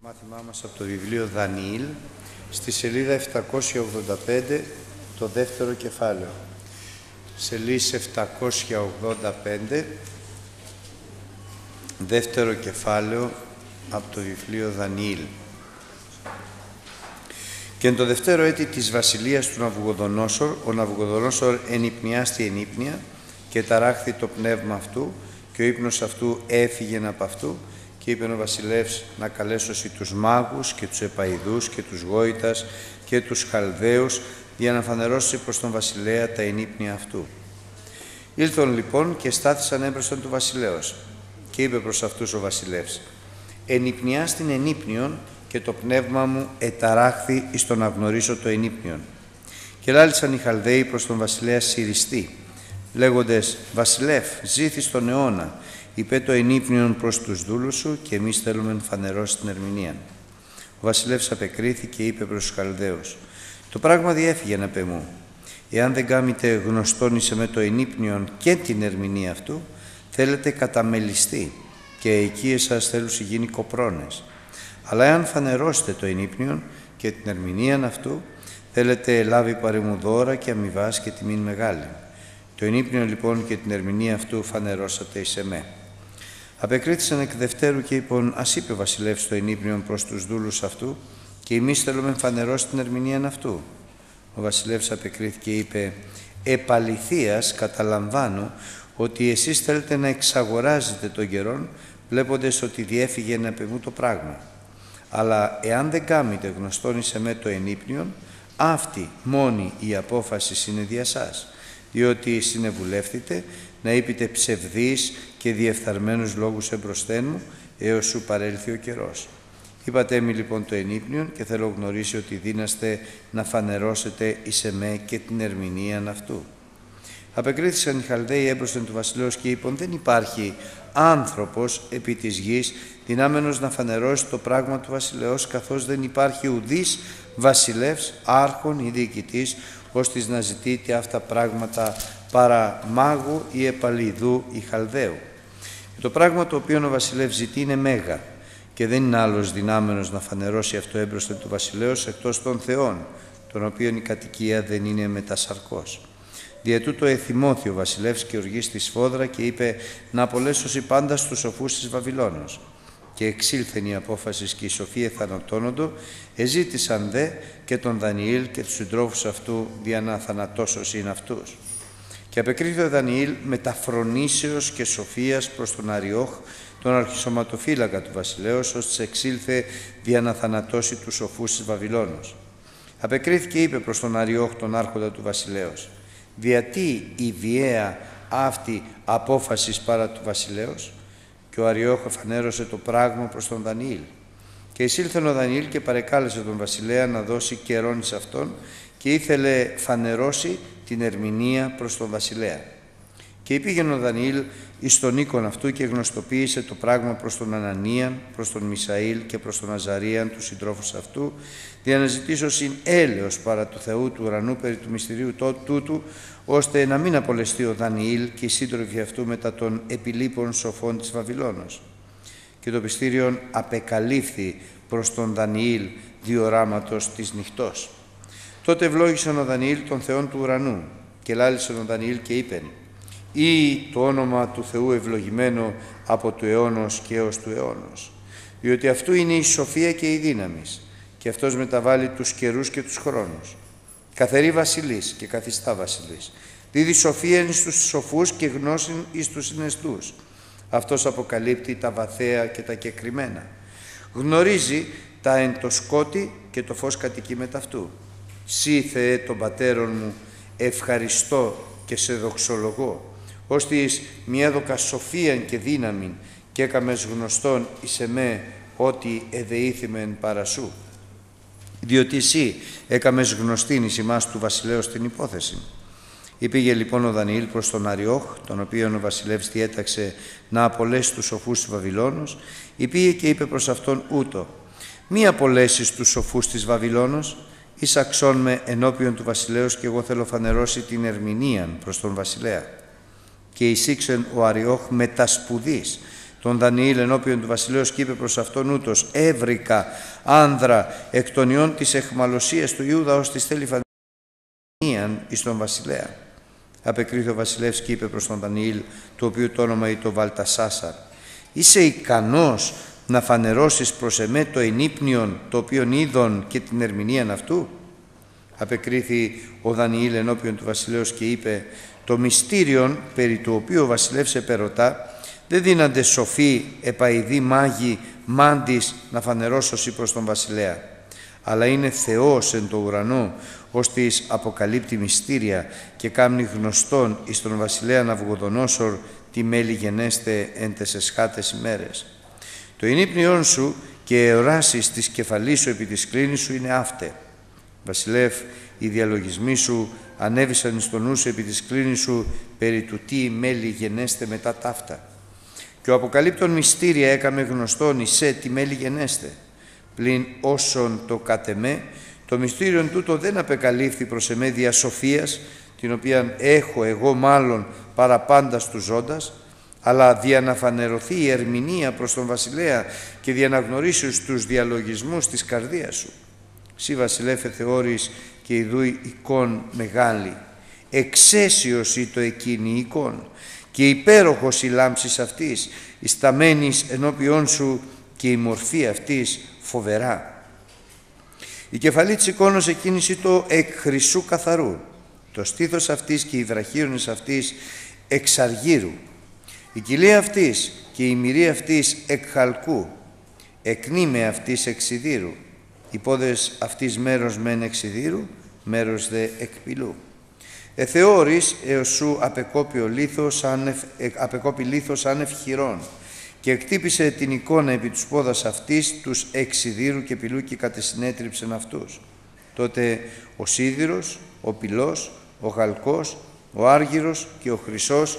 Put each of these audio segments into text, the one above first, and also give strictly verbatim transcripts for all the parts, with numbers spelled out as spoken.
Μάθημά μας από το βιβλίο Δανιήλ, στη σελίδα επτακόσια ογδόντα πέντε, το δεύτερο κεφάλαιο. Σελίδα επτακόσια ογδόντα πέντε, δεύτερο κεφάλαιο από το βιβλίο Δανιήλ. Και εν το δευτέρο έτη της βασιλείας του Ναβουγοδονόσορ, ο Ναβουγοδονόσορ ενυπνιάστη ενύπνια και ταράχθη το πνεύμα αυτού και ο ύπνος αυτού έφυγεν από αυτού. Και είπε ο βασιλεύς να καλέσωσει τους μάγους και τους επαηδούς και τους γόητας και τους χαλδαίους για να φανερώσει προς τον βασιλέα τα ενύπνια αυτού. Ήλθον λοιπόν και στάθησαν έμπροσθεν του βασιλέως και είπε προς αυτούς ο βασιλεύς: «Ενυπνιάς την ενύπνιον και το πνεύμα μου εταράχθη εις το να γνωρίσω το ενύπνιον». Και λάλησαν οι Χαλδαίοι προς τον βασιλέα Συριστή, λέγοντες: «Βασιλεύ, ζήθης τον αιώνα, είπε το ενύπνιον προς τους δούλους σου και εμείς θέλουμε να φανερώσει την ερμηνεία». Ο βασιλεύς απεκρίθηκε και είπε προς τους Χαλδαίους: «Το πράγμα διέφυγε να μου. Εάν δεν κάμετε γνωστόν εις με το ενύπνιον και την ερμηνεία αυτού, θέλετε καταμελιστεί και εκεί εσάς θέλουσι γίνει κοπρώνες. Αλλά εάν φανερώσετε το ενύπνιον και την ερμηνεία αυτού, θέλετε λάβει παρεμουδόρα και αμοιβάς και τιμήν μεγάλη. Το ενύπνιον λοιπόν και την ερμηνεία αυτού φανερώσατε εις εμέ». Απεκρίθησαν εκ δευτέρου και είπαν: «Ας είπε ο βασιλεύς το ενύπνιον προς τους δούλους αυτού και εμείς θέλουμε φανερώσει την ερμηνεία αυτού». Ο βασιλεύς απεκρίθηκε και είπε: «Επαληθείας καταλαμβάνω ότι εσείς θέλετε να εξαγοράζετε τον καιρόν, βλέποντες ότι διέφυγε να πεμού το πράγμα. Αλλά εάν δεν κάμετε γνωστόν εις εμέ το ενύπνιον, αυτή μόνη η απόφαση είναι δια σας, διότι συνεβουλεύθητε να είπετε ψευδείς και διεφθαρμένους λόγους εμπροσθέν μου, έως σου παρέλθει ο καιρός. Είπατε μη λοιπόν το ενύπνιον και θέλω γνωρίσει ότι δύναστε να φανερώσετε εις εμέ και την ερμηνείαν αυτού». Απεκρίθησαν οι Χαλδαίοι έμπροσθεν του βασιλέως και είπαν: «Δεν υπάρχει άνθρωπος επί της γης δυνάμενος να φανερώσει το πράγμα του βασιλέως, καθώς δεν υπάρχει ουδής βασιλεύς, άρχον ή διοικητής, ώστις να ζητείτε αυτά πράγματα παρά μάγου ή επαλιδού ή Χαλδαίου. Και το πράγμα το οποίο ο βασιλεύς ζητεί είναι μέγα και δεν είναι άλλος δυνάμενος να φανερώσει αυτό έμπροσθεν του βασιλέως εκτός των θεών, των οποίων η κατοικία δεν είναι μετασαρκός. Δια τούτο εθυμώθη ο βασιλεύς και οργή στη σφόδρα και είπε να απολέσωσει πάντα στους σοφούς της Βαβυλώνος. Και εξήλθεν η απόφαση και οι σοφοί εθανατώνοντο, εζήτησαν δε και τον Δανιήλ και τους συντρόφους αυτού δια να θανατώσωσιν αυτούς. Και απεκρίθηκε ο Δανιήλ με τα φρονήσεως και σοφίας προς τον Αριόχ, τον αρχισωματοφύλακα του βασιλέως, ώστε εξήλθε δια να θανατώσει τους σοφούς της Βαβυλώνος. Απεκρίθηκε και είπε προς τον Αριόχ, τον άρχοντα του βασιλέως: «Διατί η βιαία αυτή απόφασης παρά του βασιλέως?» Και ο Αριόχ φανέρωσε το πράγμα προς τον Δανιήλ. Και εισήλθεν ο Δανιήλ και παρεκάλεσε τον βασιλέα να δώσει καιρόν εις αυτόν και ήθελε φανερώσει την ερμηνεία προς τον βασιλέα. Και υπήγαινε ο Δανιήλ εις τον οίκον αυτού και γνωστοποίησε το πράγμα προς τον Ανανίαν, προς τον Μισαήλ και προς τον Αζαρίαν, τους συντρόφους αυτού, για να ζητήσω συν έλεος παρά του Θεού του ουρανού περί του μυστηρίου τούτου, ώστε να μην απολεστεί ο Δανιήλ και οι σύντροφοι αυτού μετά των επιλείπων σοφών της Βαβυλώνος. Και το πιστήριον απεκαλύφθη προς τον Δανιήλ διοράματος της νυχτός. Τότε ευλόγησαν ο Δανιήλ τον Θεόν του ουρανού και λάλησαν ο Δανιήλ και είπεν: «Ή το όνομα του Θεού ευλογημένο από του αιώνος και έως του αιώνος, διότι αυτού είναι η σοφία και η δύναμις, και αυτός μεταβάλλει τους καιρούς και τους χρόνους. Καθερεί βασιλής και καθιστά βασιλής. Δίδει σοφία εις τους σοφούς και γνώσιν εις τους συναισθούς. Αυτός αποκαλύπτει τα βαθαία και τα κεκριμένα. Γνωρίζει τα εν το σκότη και το φως κατοικεί μετ' αυτού. Σύ, Θεέ των πατέρων μου, ευχαριστώ και σε δοξολογώ, ώστε εις μια δοκα σοφίαν και δύναμην και έκαμες γνωστόν εις εμέ ότι εδεήθημεν παρά σου. Διότι εσύ έκαμες γνωστήν εις ημάς του βασιλέως την υπόθεση». Υπήγε λοιπόν ο Δανιήλ προς τον Αριόχ, τον οποίον ο βασιλεύς διέταξε να απολέσει τους σοφούς της Βαβυλώνος, υπήγε και είπε προς αυτόν ούτω: «Μη απολέσεις τους σοφούς της Βαβυλώνος, εισαξών με ενώπιον του βασιλέως και εγώ θέλω φανερώσει την ερμηνείαν προς τον βασιλέα». Και εισήξεν ο Αριόχ μετασπουδής τον Δανιήλ ενώπιον του βασιλέως και είπε προς αυτόν ούτως: «Έβρικα άνδρα εκ των ιών της εχμαλωσίας του Ιούδα, ως της θέλει φανίαν εις τον βασιλέα». Απεκρίθη ο βασιλεύς και είπε προς τον Δανιήλ, του οποίου το όνομα ήταν Βαλτασάσαρ: «Είσαι ικανός να φανερώσεις προς εμέ το ενύπνιον το οποίον είδον και την ερμηνείαν αυτού?» Απεκρίθη ο Δανιήλ ενώπιον του βασιλέως και είπε: «Το μυστήριον περί του οποίου ο βασιλεύς επερωτά, δεν δίνανται σοφοί, επαηδοί, μάγοι, μάντης να φανερώσωσι προς τον βασιλέα. Αλλά είναι Θεός εν το ουρανό, ώστις αποκαλύπτει μυστήρια και κάμνει γνωστόν εις τον βασιλέα Ναβουχοδονόσορ τι μέλη γενέστε εν τες εσχάτες ημέρες. Το ενύπνιόν σου και εωράσεις της κεφαλής σου επί της κλίνης σου είναι αύτε. Βασιλεύ, οι διαλογισμοί σου ανέβησαν εις το νου σου επί της κλίνης σου περί του τι μέλη γενέστε μετά ταύτα. Και ο αποκαλύπτων μυστήρια έκαμε γνωστόν εισέ τι μέλη γενέστε. Πλην όσον το κατ' εμέ, το μυστήριον τούτο δεν απεκαλύφθη προς εμέ δια σοφίας, την οποία έχω εγώ μάλλον παραπάντα του ζώντας, αλλά δια να φανερωθεί η ερμηνεία προς τον βασιλέα και δια να γνωρίσεις τους διαλογισμούς της καρδίας σου. Συ βασιλέφε θεώρης και ιδού εικόν μεγάλη, εξαίσιος ή το εκείνη εικόν, και υπέροχος η λάμψης αυτής, η σταμένης ενώπιόν σου και η μορφή αυτής φοβερά. Η κεφαλή της εικόνος εκείνης το εκ χρυσού καθαρού, το στήθος αυτής και οι βραχίονες αυτής εξ αργύρου, η κοιλία αυτής και η μυρή αυτής εκ χαλκού, εκνήμε αυτής εξ σιδήρου, οι πόδες αυτής μέρος μεν εξ σιδήρου, μέρος δε εκ πηλού. Εθεώρης έως σου απεκόπη ο λίθος άνευ, απεκόπη λίθος άνευ χειρών, και εκτύπησε την εικόνα επί τους πόδας αυτής τους εξ σιδήρου και πηλού και κατεσυνέτριψεν αυτούς. Τότε ο σίδηρος, ο πηλός, ο χαλκός, ο άργυρος και ο χρυσός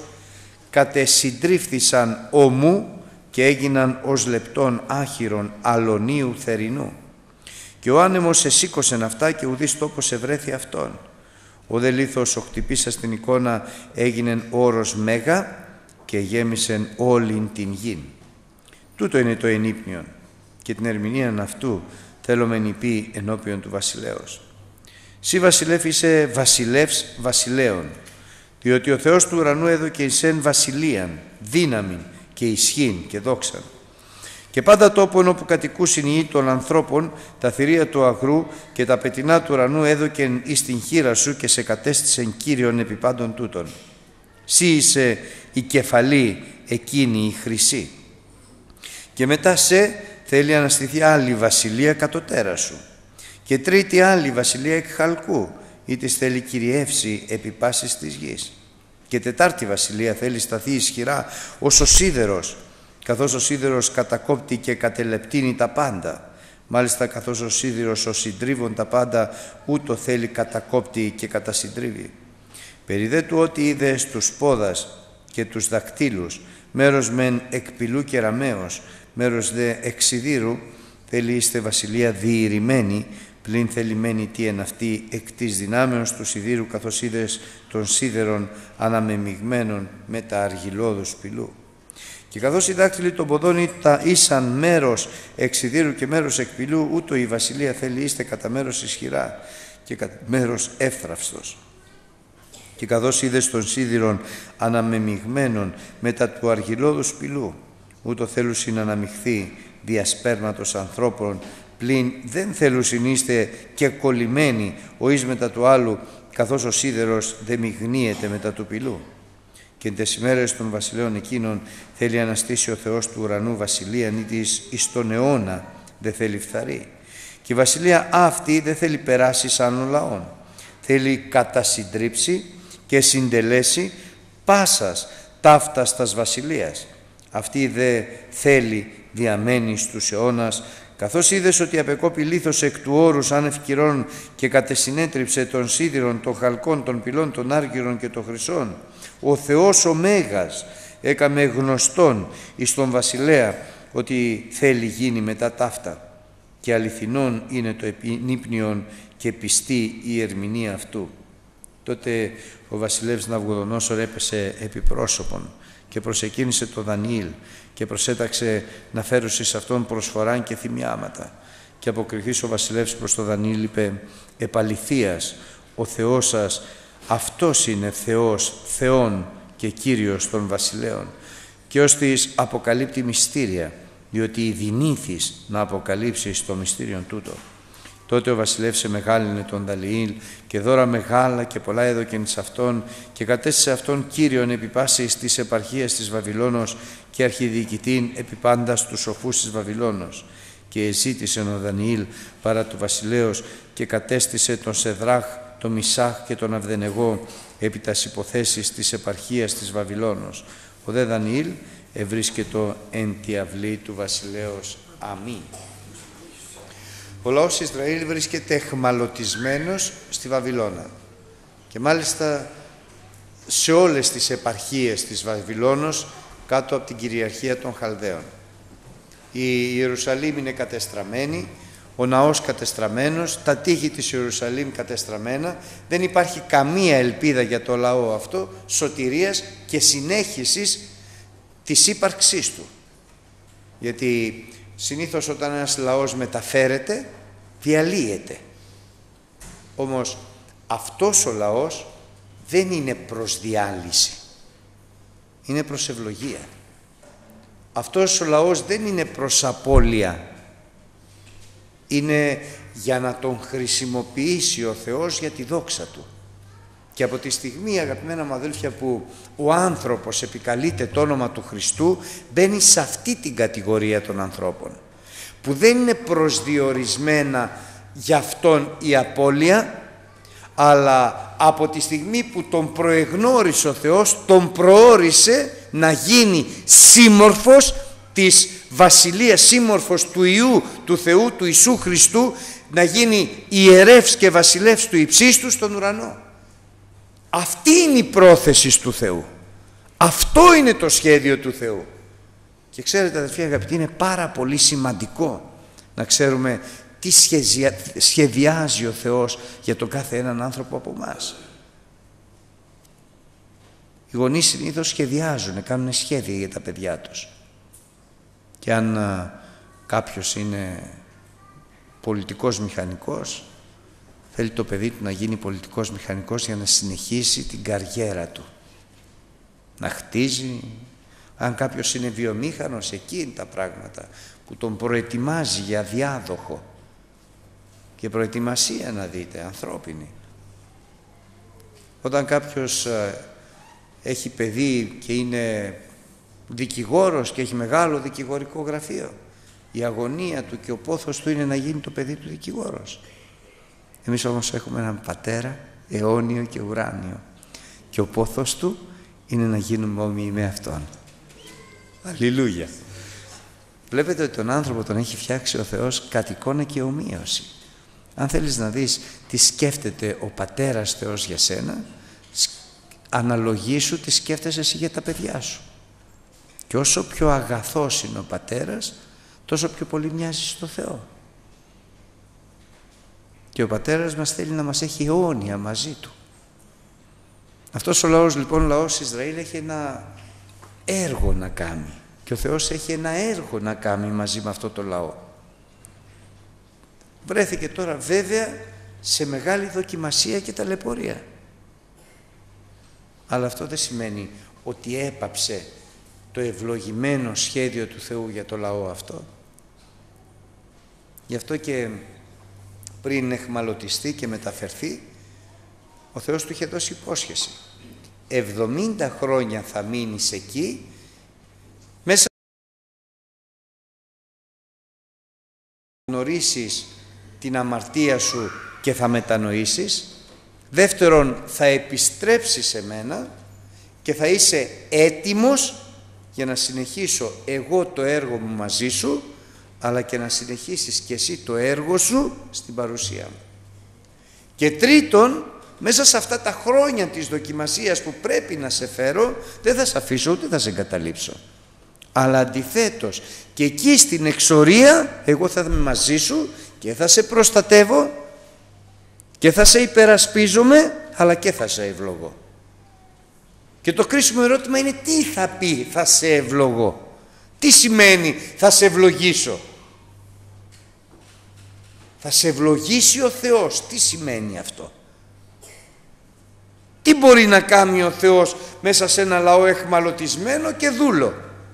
κατεσυντρίφθησαν ομού και έγιναν ως λεπτών άχυρων αλωνίου θερινού. Και ο άνεμος εσήκωσεν αυτά και ουδής τόπος ευρέθη αυτόν. Ο δε λίθος ο χτυπήσας στην εικόνα έγινεν όρος μέγα και γέμισεν όλην την γην. Τούτο είναι το ενύπνιον και την ερμηνείαν αυτού θέλομεν υπεί ενώπιον του βασιλέως. Συ βασιλεύ είσαι βασιλεύς βασιλέων, διότι ο Θεός του ουρανού έδωκε εισέν βασιλείαν, δύναμην και ισχύν και δόξαν. Και πάντα τόπον όπου κατοικούσιν οι των ανθρώπων, τα θηρία του αγρού και τα πετεινά του ουρανού έδωκεν εις την χείρα σου και σε κατέστησεν Κύριον επί πάντων τούτων. Συ είσαι η κεφαλή εκείνη η χρυσή. Και μετά σε θέλει αναστηθεί άλλη βασιλεία κατωτέρα σου. Και τρίτη άλλη βασιλεία εκ χαλκού, ή της θέλει κυριεύσει επί πάσης της γης. Και τετάρτη βασιλεία θέλει σταθεί ισχυρά ως ο σίδερος, καθώς ο σίδερος κατακόπτει και κατελεπτύνει τα πάντα. Μάλιστα καθώς ο σίδηρος ο συντρίβων τα πάντα, ούτω θέλει κατακόπτει και κατασυντρίβει. Περί δε του ότι είδε στους πόδας και τους δακτύλους, μέρος μεν εκ πηλού και ραμαίος, μέρος δε εξ σιδήρου, θέλει είστε βασιλεία διηρημένη, πλην θελημένη τι εν αυτή εκ της δυνάμεως του σιδήρου, καθώς είδες των σίδερων αναμεμειγμένων με τα αργυλώδους πηλού. Και καθώς οι δάκτυλοι των ποδών τα ήσαν μέρος εξ σιδήρου και μέρος εκ πηλού, ούτω η βασιλεία θέλει είστε κατά μέρος ισχυρά και κατά μέρος εύθραυστος. Και καθώς είδες των σίδηρων αναμεμειγμένων μετά του αργυλώδους πηλού, ούτω θέλουσιν να αναμειχθεί διασπέρματος ανθρώπων, πλην δεν θέλουσιν είστε και κολλημένοι ο εις μετά του άλλου, καθώς ο σίδερος δεν μειγνύεται μετά του πηλού. Και εν τες ημέρες των βασιλέων εκείνων θέλει αναστήσει ο Θεός του ουρανού βασιλείαν, ή της εις τον αιώνα δεν θέλει φθαρεί. Και η βασιλεία αυτή δεν θέλει περάσει σαν ο λαών. Θέλει κατασυντρίψει και συντελέσει πάσας ταύτας τας βασιλείας. Αυτή δε θέλει διαμένει στους αιώνας, καθώς είδες ότι απεκόπη λίθος εκ του όρους άνευ κυρών και κατεσυνέτριψε των σίδηρων, των χαλκών, των πυλών, των άργυρων και των χρυσών. Ο Θεός ο Μέγας έκαμε γνωστόν εις τον βασιλέα ότι θέλει γίνει μετά ταύτα, και αληθινόν είναι το ενύπνιον και πιστή η ερμηνεία αυτού. Τότε ο βασιλεύς Ναβουχοδονόσορ έπεσε επί πρόσωπον και προσεκίνησε το Δανιήλ και προσέταξε να φέρουσι σε αυτόν προσφοράν και θυμιάματα. Και αποκριθείς ο βασιλεύς προς το Δανιήλ είπε «Επαληθείας, ο Θεός σας, αυτός είναι Θεός, Θεόν και Κύριος των βασιλέων και ως της αποκαλύπτει μυστήρια, διότι ειδηνήθης να αποκαλύψεις το μυστήριον τούτο». Τότε ο βασιλεύς εμεγάλυνε τον Δανιήλ και δώρα μεγάλα και πολλά έδωκεν εις αυτόν και κατέστησε αυτόν Κύριον επί πάσης της επαρχίας της Βαβυλώνος και αρχιδιοικητήν επί πάντας τους σοφούς της Βαβυλώνος. Και ζήτησε ο Δανιήλ παρά του βασιλέως και κατέστησε τον Σεδράχ, τον Μισάχ και τον Αβδενεγώ επί τας υποθέσεις της επαρχίας της Βαβυλώνος. Ο δε Δανιήλ ευρίσκετο εν τη αυλή του βασιλέως. Αμήν. Ο λαός Ισραήλ βρίσκεται εχμαλωτισμένος στη Βαβυλώνα και μάλιστα σε όλες τις επαρχίες της Βαβυλώνος κάτω από την κυριαρχία των Χαλδαίων. Η Ιερουσαλήμ είναι κατεστραμμένη, ο ναός κατεστραμμένος, τα τείχη της Ιερουσαλήμ κατεστραμμένα. Δεν υπάρχει καμία ελπίδα για το λαό αυτό σωτηρίας και συνέχισης της ύπαρξής του. Γιατί συνήθως όταν ένας λαός μεταφέρεται, διαλύεται. Όμως αυτός ο λαός δεν είναι προς διάλυση, είναι προς ευλογία. Αυτός ο λαός δεν είναι προς απώλεια, είναι για να τον χρησιμοποιήσει ο Θεός για τη δόξα Του. Και από τη στιγμή, αγαπημένα μου αδέλφια, που ο άνθρωπος επικαλείται το όνομα του Χριστού, μπαίνει σε αυτή την κατηγορία των ανθρώπων, που δεν είναι προσδιορισμένα για αυτόν η απώλεια, αλλά από τη στιγμή που τον προεγνώρισε ο Θεός, τον προόρισε να γίνει σύμμορφος της Βασιλείας, σύμμορφος του Υιού του Θεού, του Ιησού Χριστού, να γίνει ιερεύς και βασιλεύς του υψίστου στον ουρανό. Αυτή είναι η πρόθεση του Θεού. Αυτό είναι το σχέδιο του Θεού. Και ξέρετε, αδελφοί αγαπητοί, είναι πάρα πολύ σημαντικό να ξέρουμε τι σχεδιάζει ο Θεός για τον κάθε έναν άνθρωπο από εμάς. Οι γονείς συνήθως σχεδιάζουν, κάνουν σχέδια για τα παιδιά τους. Και αν α, κάποιος είναι πολιτικός μηχανικός, θέλει το παιδί του να γίνει πολιτικός μηχανικός για να συνεχίσει την καριέρα του. Να χτίζει. Αν κάποιος είναι βιομήχανος, εκεί είναι τα πράγματα που τον προετοιμάζει για διάδοχο. Και προετοιμασία, να δείτε, ανθρώπινη. Όταν κάποιος ε, έχει παιδί και είναι δικηγόρος και έχει μεγάλο δικηγορικό γραφείο, η αγωνία του και ο πόθος του είναι να γίνει το παιδί του δικηγόρος. Εμείς όμως έχουμε έναν πατέρα αιώνιο και ουράνιο και ο πόθος του είναι να γίνουμε όμοιοι με Αυτόν. Αλληλούια. Βλέπετε ότι τον άνθρωπο τον έχει φτιάξει ο Θεός κατ' εικόνα και ομοίωση. Αν θέλεις να δεις τι σκέφτεται ο Πατέρας Θεός για σένα, αναλογήσου τι σκέφτεσαι εσύ για τα παιδιά σου. Και όσο πιο αγαθός είναι ο Πατέρας, τόσο πιο πολύ μοιάζει στο Θεό. Και ο Πατέρας μας θέλει να μας έχει αιώνια μαζί Του. Αυτός ο λαός, λοιπόν, ο λαός Ισραήλ, έχει ένα έργο να κάνει. Και ο Θεός έχει ένα έργο να κάνει μαζί με αυτό το λαό. Βρέθηκε τώρα βέβαια σε μεγάλη δοκιμασία και ταλαιπωρία. Αλλά αυτό δεν σημαίνει ότι έπαψε το ευλογημένο σχέδιο του Θεού για το λαό αυτό. Γι' αυτό και πριν εχμαλωτιστεί και μεταφερθεί, ο Θεός του είχε δώσει υπόσχεση. εβδομήντα χρόνια θα μείνεις εκεί, μέσα να γνωρίσεις την αμαρτία σου και θα μετανοήσεις. Δεύτερον, θα επιστρέψεις σε μένα και θα είσαι έτοιμος για να συνεχίσω εγώ το έργο μου μαζί σου, αλλά και να συνεχίσεις και εσύ το έργο σου στην παρουσία μου. Και τρίτον, μέσα σε αυτά τα χρόνια της δοκιμασίας που πρέπει να σε φέρω, δεν θα σε αφήσω ούτε θα σε εγκαταλείψω. Αλλά αντιθέτως, και εκεί στην εξορία εγώ θα είμαι μαζί σου και θα σε προστατεύω και θα σε υπερασπίζομαι, αλλά και θα σε ευλογώ. Και το κρίσιμο ερώτημα είναι τι θα πει θα σε ευλογώ. Τι σημαίνει θα σε ευλογήσω. Θα σε ευλογήσει ο Θεός. Τι σημαίνει αυτό. Τι μπορεί να κάνει ο Θεός μέσα σε ένα λαό εχμαλωτισμένο και δούλο.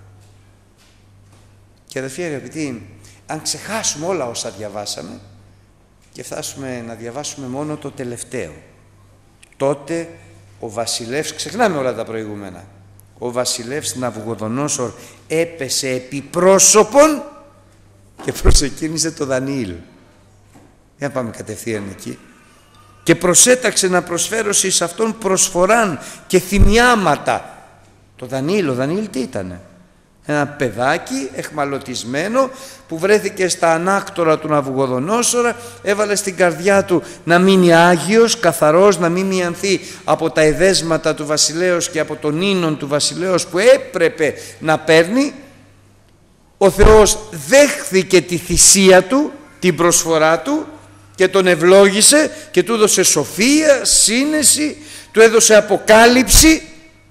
Και αδελφοί αγαπητοί, αν ξεχάσουμε όλα όσα διαβάσαμε και φτάσουμε να διαβάσουμε μόνο το τελευταίο, τότε ο βασιλεύς, ξεχνάμε όλα τα προηγούμενα, ο βασιλεύς Ναβουγοδονόσορ έπεσε επί πρόσωπον και προσεκίνησε το Δανιήλ. Για να πάμε κατευθείαν εκεί. Και προσέταξε να προσφέρωσε εις αυτόν προσφοράν και θυμιάματα. Το Δανιήλ, ο Δανιήλ τι ήτανε? Ένα παιδάκι εχμαλωτισμένο που βρέθηκε στα ανάκτορα του Ναβουγοδονόσορα, έβαλε στην καρδιά του να μείνει άγιος, καθαρός, να μην μιανθεί από τα εδέσματα του βασιλέως και από τον ίνον του βασιλέως που έπρεπε να παίρνει. Ο Θεός δέχθηκε τη θυσία του, την προσφορά του και τον ευλόγησε και του έδωσε σοφία, σύνεση, του έδωσε αποκάλυψη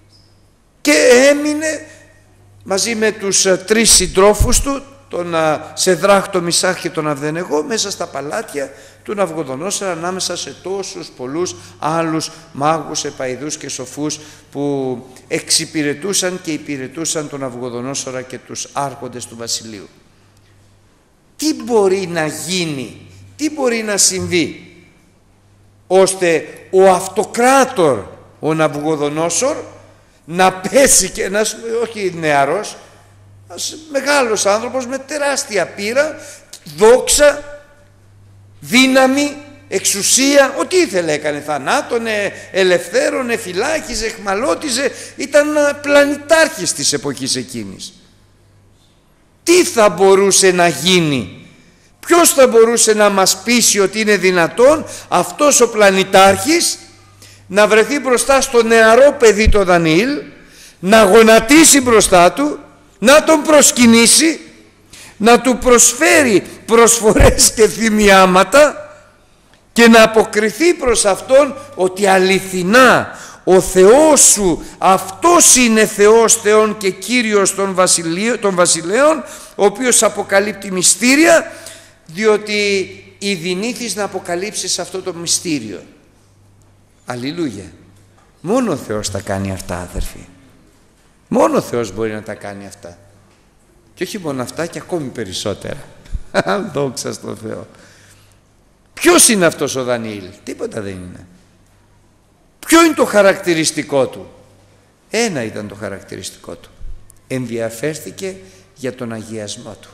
και έμεινε μαζί με τους τρεις συντρόφους του, τον Σεδράχ, τον Μισάχ και τον Αβδενεγό, μέσα στα παλάτια του Ναβουγοδονόσορα, ανάμεσα σε τόσους πολλούς άλλους μάγους, επαηδούς και σοφούς που εξυπηρετούσαν και υπηρετούσαν τον Ναβουγοδονόσορα και τους άρχοντες του βασιλείου. Τι μπορεί να γίνει, τι μπορεί να συμβεί, ώστε ο αυτοκράτορ, ο Ναβουγοδονόσορ, να πέσει και ένας, όχι νεαρός, ένας μεγάλος άνθρωπος με τεράστια πείρα, δόξα, δύναμη, εξουσία, ό,τι ήθελε έκανε, θανάτωνε, ελευθέρωνε, φυλάκιζε, εχμαλώτιζε, ήταν πλανητάρχης της εποχής εκείνης. Τι θα μπορούσε να γίνει, ποιος θα μπορούσε να μας πείσει ότι είναι δυνατόν αυτός ο πλανητάρχης να βρεθεί μπροστά στο νεαρό παιδί το Δανιήλ, να γονατίσει μπροστά του, να τον προσκυνήσει, να του προσφέρει προσφορές και θυμιάματα και να αποκριθεί προς αυτόν ότι αληθινά ο Θεός σου, αυτός είναι Θεός Θεών και Κύριος των, βασιλείων, των βασιλέων, ο οποίος αποκαλύπτει μυστήρια, διότι ειδηνήθης να αποκαλύψεις αυτό το μυστήριο. Αλληλούια. Μόνο ο Θεός τα κάνει αυτά, αδερφοί. Μόνο ο Θεός μπορεί να τα κάνει αυτά. Και όχι μόνο αυτά, και ακόμη περισσότερα. Δόξα στον Θεό. Ποιος είναι αυτός ο Δανιήλ? Τίποτα δεν είναι. Ποιο είναι το χαρακτηριστικό του? Ένα ήταν το χαρακτηριστικό του. Ενδιαφέρθηκε για τον αγιασμό του.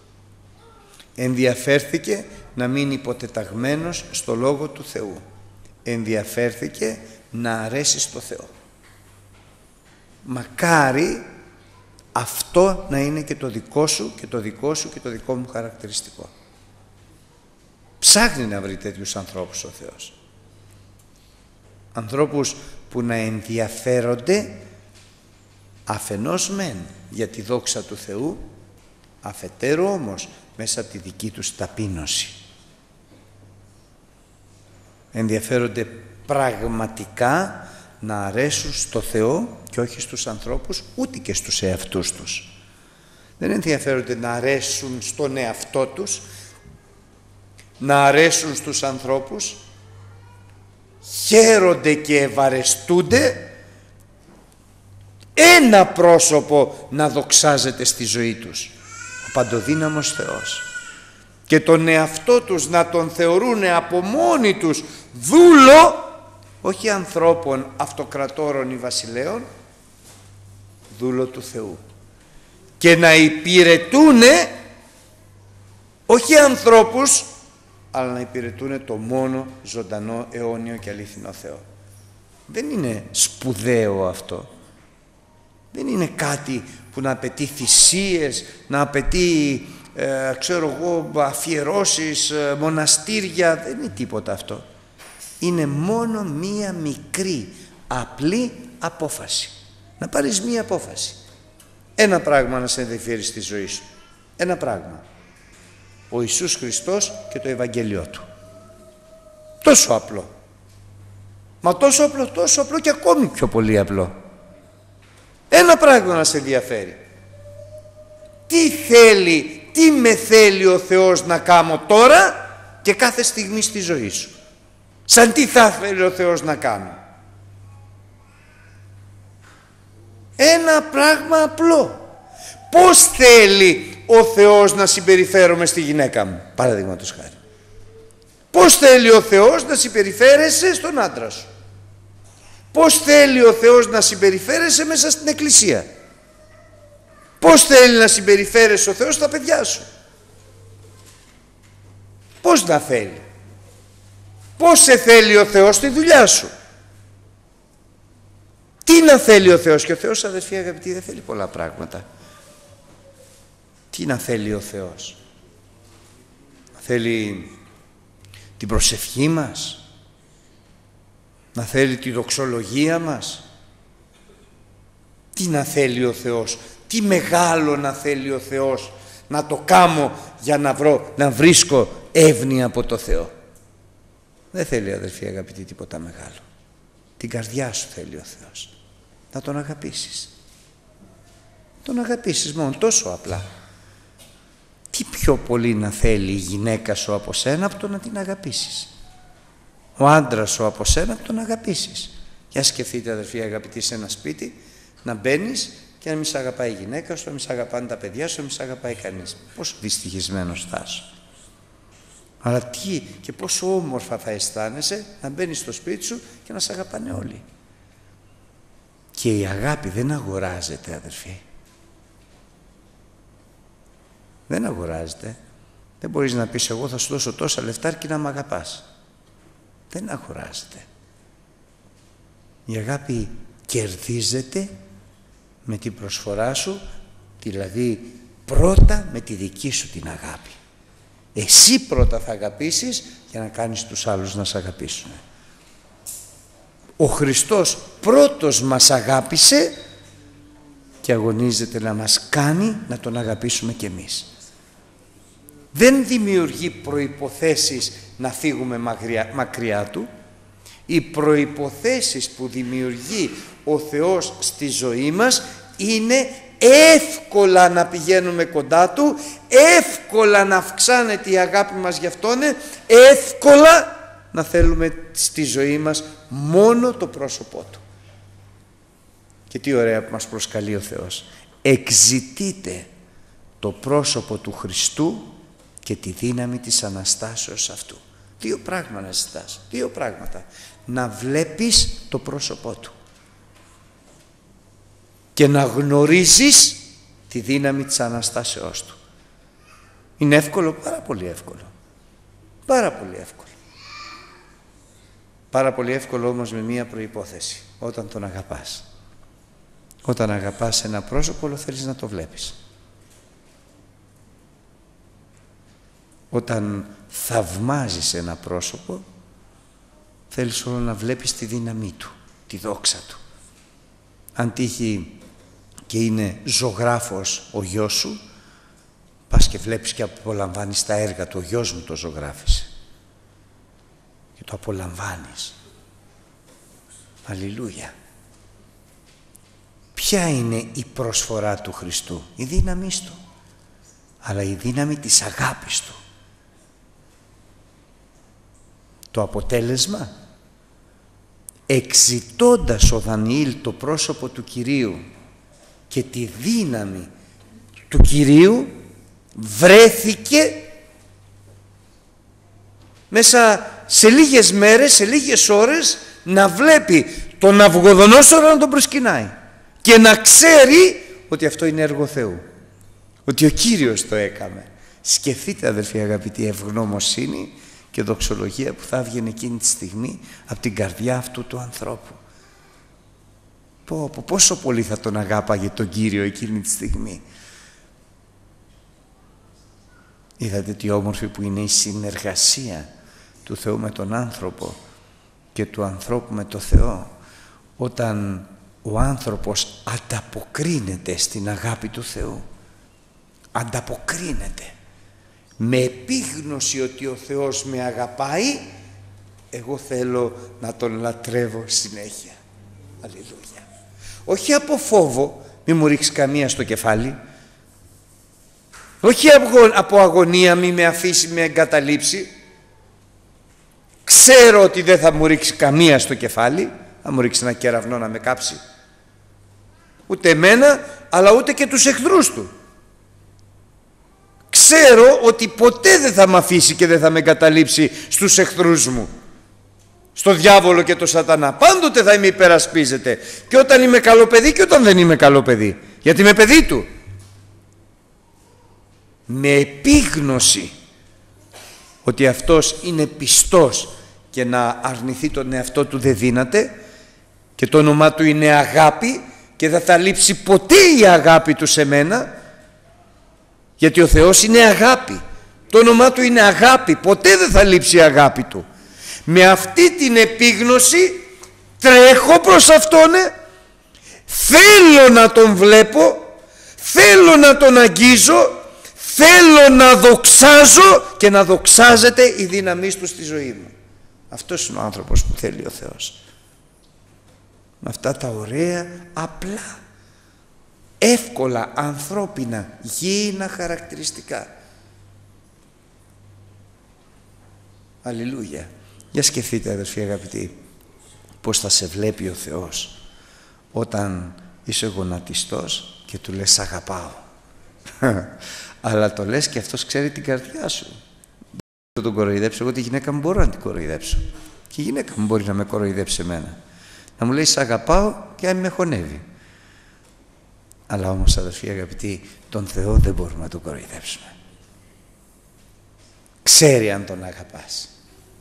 Ενδιαφέρθηκε να μείνει υποτεταγμένος στο Λόγο του Θεού. Ενδιαφέρθηκε να αρέσει στο Θεό. Μακάρι αυτό να είναι και το δικό σου και το δικό σου και το δικό μου χαρακτηριστικό. Ψάχνει να βρει τέτοιους ανθρώπους ο Θεός. Ανθρώπους που να ενδιαφέρονται αφενός μεν για τη δόξα του Θεού, αφετέρου όμως μέσα από τη δική τους ταπείνωση. Ενδιαφέρονται πραγματικά να αρέσουν στο Θεό και όχι στους ανθρώπους, ούτε και στους εαυτούς τους. Δεν ενδιαφέρονται να αρέσουν στον εαυτό τους, να αρέσουν στους ανθρώπους, χαίρονται και ευαρεστούνται ένα πρόσωπο να δοξάζεται στη ζωή τους, ο παντοδύναμος Θεός, και τον εαυτό τους να τον θεωρούν από μόνοι τους δούλο, όχι ανθρώπων αυτοκρατόρων ή βασιλέων, δούλο του Θεού, και να υπηρετούνε όχι ανθρώπους, αλλά να υπηρετούνε το μόνο ζωντανό, αιώνιο και αλήθινο Θεό. Δεν είναι σπουδαίο αυτό. Δεν είναι κάτι που να απαιτεί θυσίες, να απαιτεί ε, ξέρω εγώ αφιερώσεις, ε, μοναστήρια. Δεν είναι τίποτα αυτό. Είναι μόνο μία μικρή απλή απόφαση. Να πάρεις μία απόφαση. Ένα πράγμα να σε ενδιαφέρει στη ζωή σου. Ένα πράγμα. Ο Ιησούς Χριστός και το Ευαγγέλιό Του. Τόσο απλό. Μα τόσο απλό, τόσο απλό και ακόμη πιο πολύ απλό. Ένα πράγμα να σε ενδιαφέρει. Τι θέλει, τι με θέλει ο Θεός να κάνω τώρα και κάθε στιγμή στη ζωή σου. Σαν τι θα θέλει ο Θεός να κάνω. Ένα πράγμα απλό. Πώς θέλει ο Θεός να συμπεριφέρομαι στη γυναίκα μου, παραδείγματος χάρη. Πώς θέλει ο Θεός να συμπεριφέρεσαι στον άντρα σου. Πώς θέλει ο Θεός να συμπεριφέρεσαι μέσα στην εκκλησία. Πώς θέλει να συμπεριφέρεσαι ο Θεός στα παιδιά σου. Πώς να θέλει. Πώς σε θέλει ο Θεός στη δουλειά σου. Τι να θέλει ο Θεός. Και ο Θεός, αδερφοί αγαπητοί, δεν θέλει πολλά πράγματα. Τι να θέλει ο Θεός. Να θέλει την προσευχή μας. Να θέλει τη δοξολογία μας. Τι να θέλει ο Θεός. Τι μεγάλο να θέλει ο Θεός να το κάμω για να βρω, να βρίσκω εύνοια από το Θεό. Δεν θέλει, αδερφοί αγαπητοί, τίποτα μεγάλο. Την καρδιά σου θέλει ο Θεός. Να τον αγαπήσεις. Τον αγαπήσεις μόνο, τόσο απλά. Τι πιο πολύ να θέλει η γυναίκα σου από σένα από το να την αγαπήσεις. Ο άντρας σου από σένα από το να αγαπήσεις. Για σκεφτείτε, αδερφοί αγαπητοί, σε ένα σπίτι να μπαίνεις και να μην σ' αγαπάει η γυναίκα σου, να μην σ' αγαπάνε τα παιδιά σου, να μην σ' αγαπάει κανείς. Πόσο δυστυχισμένος θα είσαι. Αλλά τι και πόσο όμορφα θα αισθάνεσαι να μπαίνεις στο σπίτι σου και να σ' αγαπάνε όλοι. Και η αγάπη δεν αγοράζεται, αδερφοί. Δεν αγοράζεται. Δεν μπορείς να πεις εγώ θα σου δώσω τόσα λεφτά αρκεί να μ' αγαπάς. Δεν αγοράζεται. Η αγάπη κερδίζεται με την προσφορά σου, δηλαδή πρώτα με τη δική σου την αγάπη. Εσύ πρώτα θα αγαπήσεις για να κάνεις τους άλλους να σε αγαπήσουν. Ο Χριστός πρώτος μας αγάπησε και αγωνίζεται να μας κάνει να τον αγαπήσουμε κι εμείς. Δεν δημιουργεί προϋποθέσεις να φύγουμε μακριά, μακριά του. Οι προϋποθέσεις που δημιουργεί ο Θεός στη ζωή μας είναι εύκολα να πηγαίνουμε κοντά Του, εύκολα να αυξάνεται η αγάπη μας γι' Αυτόν, εύκολα να θέλουμε στη ζωή μας μόνο το πρόσωπό Του. Και τι ωραία που μας προσκαλεί ο Θεός. Εξητείτε το πρόσωπο του Χριστού και τη δύναμη της Αναστάσεως Αυτού. Δύο πράγματα να ζητάς, δύο πράγματα. Να βλέπεις το πρόσωπό Του και να γνωρίζεις τη δύναμη της Αναστάσεώς Του. Είναι εύκολο, πάρα πολύ εύκολο. Πάρα πολύ εύκολο. Πάρα πολύ εύκολο όμως με μία προϋπόθεση. Όταν τον αγαπάς. Όταν αγαπάς ένα πρόσωπο, όλο θέλεις να το βλέπεις. Όταν θαυμάζεις ένα πρόσωπο, θέλεις όλο να βλέπεις τη δύναμή του, τη δόξα του. Αν τύχει και είναι ζωγράφος ο γιος σου, πας και βλέπεις και απολαμβάνεις τα έργα του. Ο γιος μου το ζωγράφησε και το απολαμβάνεις. Αλληλούια. Ποια είναι η προσφορά του Χριστού? Η δύναμή του, αλλά η δύναμη της αγάπης του. Το αποτέλεσμα, εξητώντας ο Δανιήλ το πρόσωπο του Κυρίου και τη δύναμη του Κυρίου, βρέθηκε μέσα σε λίγες μέρες, σε λίγες ώρες, να βλέπει τον Ναβουχοδονόσορο να τον προσκυνάει και να ξέρει ότι αυτό είναι έργο Θεού, ότι ο Κύριος το έκαμε. Σκεφτείτε, αδερφοί αγαπητοί, ευγνωμοσύνη και δοξολογία που θα βγαίνει εκείνη τη στιγμή από την καρδιά αυτού του ανθρώπου. Πω, πω, πόσο πολύ θα τον αγάπαγε τον Κύριο εκείνη τη στιγμή. Είδατε τι όμορφη που είναι η συνεργασία του Θεού με τον άνθρωπο και του ανθρώπου με το Θεό, όταν ο άνθρωπος ανταποκρίνεται στην αγάπη του Θεού. Ανταποκρίνεται με επίγνωση ότι ο Θεός με αγαπάει, εγώ θέλω να τον λατρεύω συνέχεια. Αλληλούια. Όχι από φόβο, μη μου ρίξει καμία στο κεφάλι. Όχι από αγωνία, μη με αφήσει, με εγκαταλείψει. Ξέρω ότι δεν θα μου ρίξει καμία στο κεφάλι, θα μου ρίξει ένα κεραυνό να με κάψει. Ούτε εμένα, αλλά ούτε και τους εχθρούς του. Ξέρω ότι ποτέ δεν θα με αφήσει και δεν θα με εγκαταλείψει στους εχθρούς μου, στο διάβολο και το σατανά. Πάντοτε θα με υπερασπίζεται, και όταν είμαι καλό παιδί και όταν δεν είμαι καλό παιδί, γιατί είμαι παιδί του. Με επίγνωση ότι αυτός είναι πιστός και να αρνηθεί τον εαυτό του δεν δύναται, και το όνομά του είναι αγάπη και δεν θα λείψει ποτέ η αγάπη του σε μένα, γιατί ο Θεός είναι αγάπη. Το όνομά του είναι αγάπη, ποτέ δεν θα λείψει η αγάπη του. Με αυτή την επίγνωση τρέχω προς Αυτόν, θέλω να Τον βλέπω, θέλω να Τον αγγίζω, θέλω να δοξάζω και να δοξάζεται η δύναμή του στη ζωή μου. Αυτός είναι ο άνθρωπος που θέλει ο Θεός. Με αυτά τα ωραία, απλά, εύκολα, ανθρώπινα, γήινα χαρακτηριστικά. Αλληλούια. Για σκεφτείτε, αδερφοί αγαπητοί, πώς θα σε βλέπει ο Θεός όταν είσαι γονατιστός και του λες αγαπάω. Αλλά το λες και αυτός ξέρει την καρδιά σου. Δεν τον κοροϊδέψω, εγώ τη γυναίκα μου μπορώ να την κοροϊδέψω. Και η γυναίκα μου μπορεί να με κοροϊδέψει εμένα. Να μου λέει σ' αγαπάω και να με χωνεύει. Αλλά όμως, αδερφοί αγαπητοί, τον Θεό δεν μπορούμε να τον κοροϊδέψουμε. Ξέρει αν τον αγαπάς.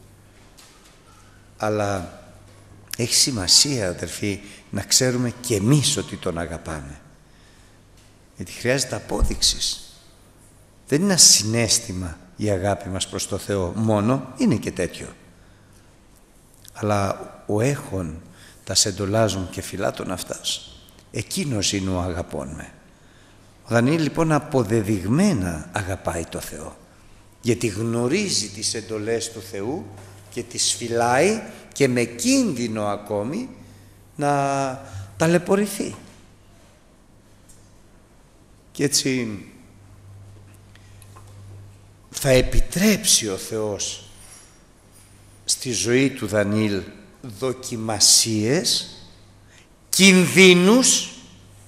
Αλλά έχει σημασία, αδερφοί, να ξέρουμε και εμείς ότι τον αγαπάμε. Γιατί χρειάζεται απόδειξης. Δεν είναι ένα συναίσθημα η αγάπη μας προς το Θεό μόνο, είναι και τέτοιο. Αλλά ο έχων τα σεντολάζουν και φυλάτων αυτάς, εκείνος είναι ο αγαπών με. Ο Δανιήλ λοιπόν αποδεδειγμένα αγαπάει το Θεό, γιατί γνωρίζει τις εντολές του Θεού και τις φυλάει, και με κίνδυνο ακόμη να ταλαιπωρηθεί. Και έτσι θα επιτρέψει ο Θεός στη ζωή του Δανιήλ δοκιμασίες, κινδύνους.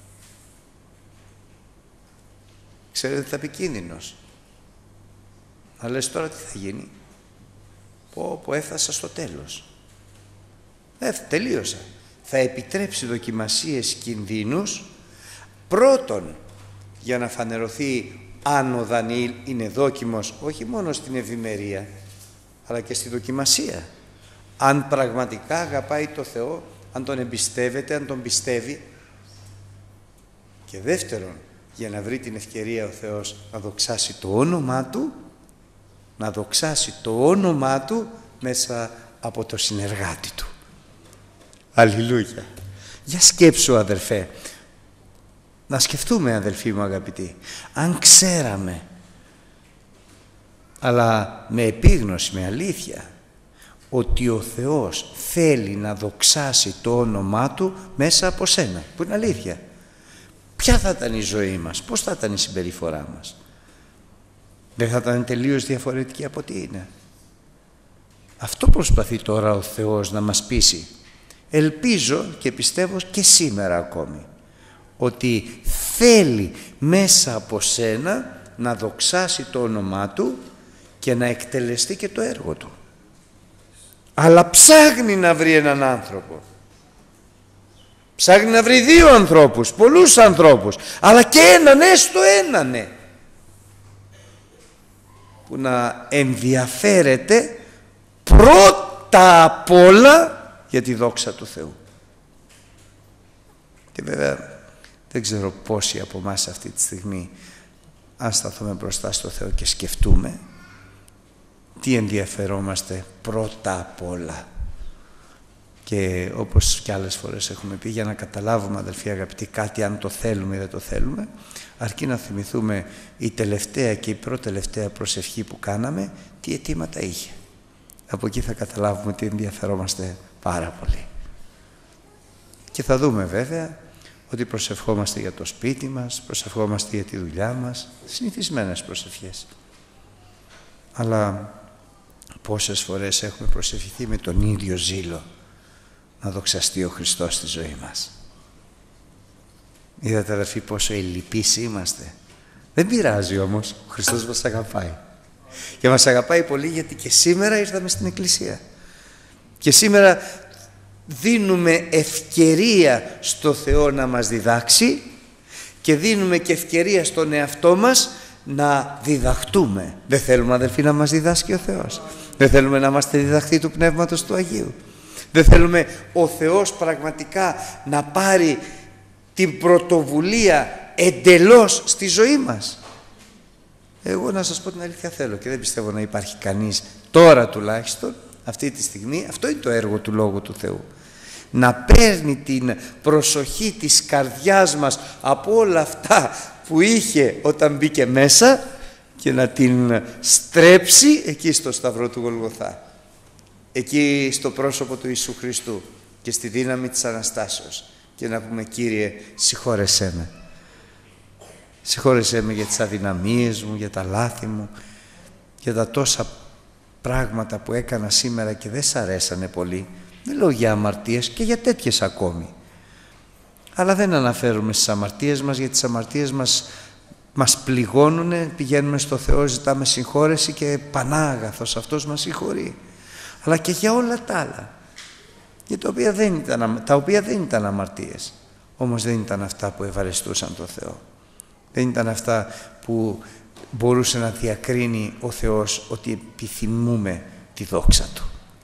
Ξέρετε, θα πει κίνδυνος. Να λες τώρα τι θα γίνει. Πω, πω έφτασα στο τέλος. Ε, τελείωσα. Θα επιτρέψει δοκιμασίες, κινδύνους, πρώτον για να φανερωθεί αν ο Δανιήλ είναι δόκιμος όχι μόνο στην ευημερία, αλλά και στη δοκιμασία. Αν πραγματικά αγαπάει το Θεό, αν τον εμπιστεύεται, αν τον πιστεύει. Και δεύτερον, για να βρει την ευκαιρία ο Θεός να δοξάσει το όνομά Του, να δοξάσει το όνομά Του μέσα από το συνεργάτη Του. Αλληλούια. Για σκέψου, αδερφέ, να σκεφτούμε, αδελφοί μου αγαπητοί, αν ξέραμε, αλλά με επίγνωση, με αλήθεια, ότι ο Θεός θέλει να δοξάσει το όνομά Του μέσα από σένα, που είναι αλήθεια, ποια θα ήταν η ζωή μας, πώς θα ήταν η συμπεριφορά μας? Δεν θα ήταν τελείως διαφορετική από τι είναι? Αυτό προσπαθεί τώρα ο Θεός να μας πείσει. Ελπίζω και πιστεύω και σήμερα ακόμη, ότι θέλει μέσα από σένα να δοξάσει το όνομά Του και να εκτελεστεί και το έργο Του. Αλλά ψάχνει να βρει έναν άνθρωπο. Ψάχνει να βρει δύο ανθρώπους, πολλούς ανθρώπους, αλλά και έναν, έστω έναν, ναι, που να ενδιαφέρεται πρώτα απ' όλα για τη δόξα του Θεού. Και βέβαια δεν ξέρω πόσοι από εμάς αυτή τη στιγμή, αν σταθούμε μπροστά στο Θεό και σκεφτούμε, τι ενδιαφερόμαστε πρώτα απ' όλα. Και όπως και άλλες φορές έχουμε πει, για να καταλάβουμε, αδελφοί αγαπητοί, κάτι αν το θέλουμε ή δεν το θέλουμε, αρκεί να θυμηθούμε η τελευταία και η προτελευταία προσευχή που κάναμε, τι αιτήματα είχε. Από εκεί θα καταλάβουμε τι ενδιαφερόμαστε πάρα πολύ. Και θα δούμε βέβαια ότι προσευχόμαστε για το σπίτι μας, προσευχόμαστε για τη δουλειά μας, συνηθισμένες προσευχές. Αλλά πόσες φορές έχουμε προσευχηθεί με τον ίδιο ζήλο να δοξαστεί ο Χριστός στη ζωή μας. Είδατε αδερφοί πόσο ελλειπείς είμαστε. Δεν πειράζει όμως, ο Χριστός μας αγαπάει. Και μας αγαπάει πολύ γιατί και σήμερα ήρθαμε στην Εκκλησία. Και σήμερα δίνουμε ευκαιρία στο Θεό να μας διδάξει και δίνουμε και ευκαιρία στον εαυτό μας να διδαχτούμε. Δεν θέλουμε αδελφοί να μας διδάσκει ο Θεός. Δεν θέλουμε να είμαστε διδαχτοί του Πνεύματος του Αγίου. Δεν θέλουμε ο Θεός πραγματικά να πάρει την πρωτοβουλία εντελώς στη ζωή μας. Εγώ να σας πω την αλήθεια θέλω και δεν πιστεύω να υπάρχει κανείς τώρα τουλάχιστον αυτή τη στιγμή, αυτό είναι το έργο του Λόγου του Θεού, να παίρνει την προσοχή της καρδιάς μας από όλα αυτά που είχε όταν μπήκε μέσα και να την στρέψει εκεί στο σταυρό του Γολγοθά, εκεί στο πρόσωπο του Ιησού Χριστού και στη δύναμη της Αναστάσεως, και να πούμε: Κύριε, συγχώρεσέ με. Συγχώρεσέ με για τις αδυναμίες μου, για τα λάθη μου, για τα τόσα πράγματα που έκανα σήμερα και δεν σ' αρέσανε πολύ. Δεν λέω για αμαρτίες, και για τέτοιες ακόμη. Αλλά δεν αναφέρουμε στις αμαρτίες μας, γιατί τις αμαρτίες μας μας πληγώνουνε, πηγαίνουμε στο Θεό, ζητάμε συγχώρεση και πανάγαθος αυτός μας συγχωρεί. Αλλά και για όλα τα άλλα, για τα οποία δεν ήταν, τα οποία δεν ήταν αμαρτίες, όμως δεν ήταν αυτά που ευαρεστούσαν τον Θεό. Δεν ήταν αυτά που μπορούσε να διακρίνει ο Θεός ότι επιθυμούμε τη δόξα Του.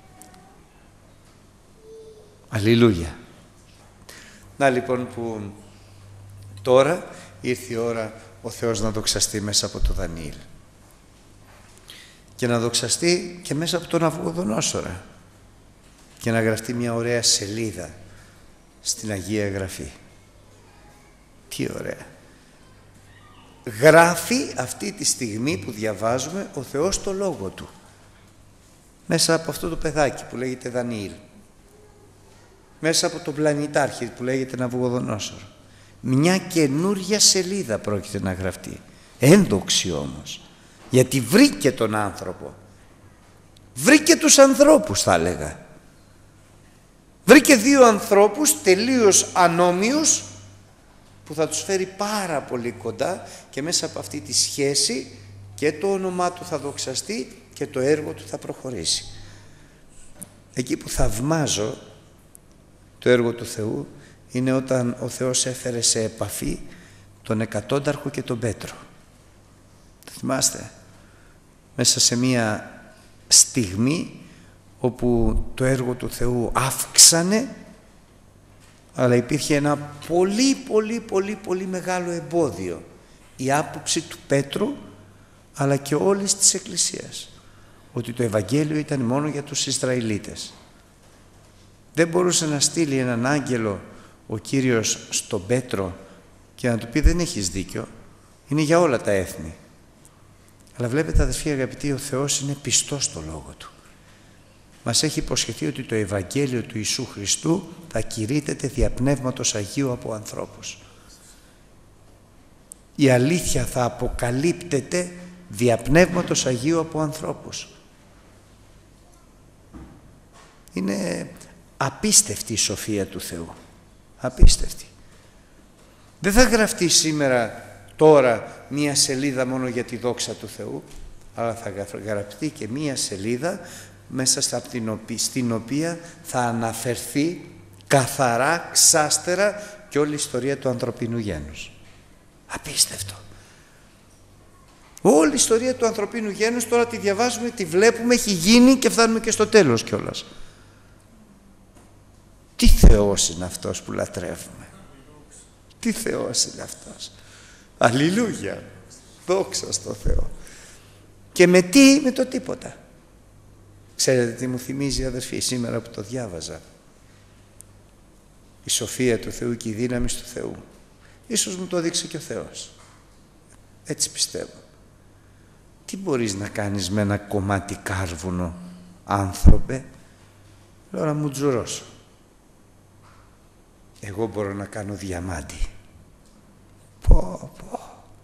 Αλληλούια. Να λοιπόν που τώρα ήρθε η ώρα ο Θεός να δοξαστεί μέσα από το Δανιήλ και να δοξαστεί και μέσα από τον Ναβουχοδονόσορα και να γραφτεί μια ωραία σελίδα στην Αγία Γραφή. Τι ωραία. Γράφει αυτή τη στιγμή που διαβάζουμε ο Θεός το Λόγο Του μέσα από αυτό το παιδάκι που λέγεται Δανιήλ, μέσα από τον πλανητάρχη που λέγεται Ναβουχοδονόσορο. Μια καινούρια σελίδα πρόκειται να γραφτεί, ένδοξη όμως, γιατί βρήκε τον άνθρωπο, βρήκε τους ανθρώπους θα έλεγα, βρήκε δύο ανθρώπους τελείως ανώμοιους που θα τους φέρει πάρα πολύ κοντά και μέσα από αυτή τη σχέση και το όνομά του θα δοξαστεί και το έργο του θα προχωρήσει. Εκεί που θαυμάζω το έργο του Θεού είναι όταν ο Θεός έφερε σε επαφή τον εκατόνταρχο και τον Πέτρο. Θυμάστε, μέσα σε μία στιγμή όπου το έργο του Θεού αύξανε, αλλά υπήρχε ένα πολύ πολύ πολύ πολύ μεγάλο εμπόδιο, η άποψη του Πέτρου αλλά και όλης της Εκκλησίας, ότι το Ευαγγέλιο ήταν μόνο για τους Ισραηλίτες. Δεν μπορούσε να στείλει έναν άγγελο ο Κύριος στον Πέτρο και να του πει: δεν έχεις δίκιο, είναι για όλα τα έθνη. Αλλά βλέπετε αδελφοί αγαπητοί, ο Θεός είναι πιστός στο Λόγο Του. Μας έχει υποσχεθεί ότι το Ευαγγέλιο του Ιησού Χριστού θα κηρύττεται δια Πνεύματος Αγίου από ανθρώπους. Η αλήθεια θα αποκαλύπτεται δια Πνεύματος Αγίου από ανθρώπους. Είναι απίστευτη η σοφία του Θεού. Απίστευτη. Δεν θα γραφτεί σήμερα τώρα μία σελίδα μόνο για τη δόξα του Θεού, αλλά θα γραφτεί και μία σελίδα μέσα στην οποία θα αναφερθεί καθαρά, ξάστερα και όλη η ιστορία του ανθρωπίνου γένους. Απίστευτο. Όλη η ιστορία του ανθρωπίνου γένους τώρα τη διαβάζουμε, τη βλέπουμε, έχει γίνει και φτάνουμε και στο τέλος κιόλας. Τι Θεός είναι αυτός που λατρεύουμε. Τι Θεός είναι αυτός. Αλληλούια. Δόξα στο Θεό. Και με τι? Με το τίποτα. Ξέρετε τι μου θυμίζει αδερφοί σήμερα που το διάβαζα? Η σοφία του Θεού και η δύναμη του Θεού. Ίσως μου το δείξει και ο Θεός. Έτσι πιστεύω. Τι μπορείς να κάνεις με ένα κομμάτι κάρβουνο, άνθρωπε? Λέω να μου τζουρώσω. εγώ μπορώ να κάνω διαμάντι. Πω, πω.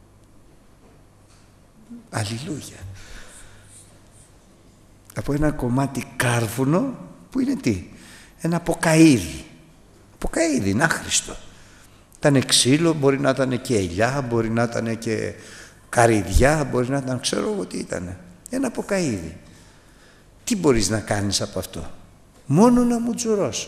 Αλληλούια. Από ένα κομμάτι κάρβουνο που είναι τι? Ένα ποκαΐδι. Ποκαΐδι, είναι άχρηστο. Ήταν ξύλο, μπορεί να ήταν και ελιά, μπορεί να ήταν και καρυδιά, μπορεί να ήταν, ξέρω εγώ τι ήταν. Ένα ποκαΐδι. Τι μπορείς να κάνεις από αυτό? Μόνο να μου τζουρώσω.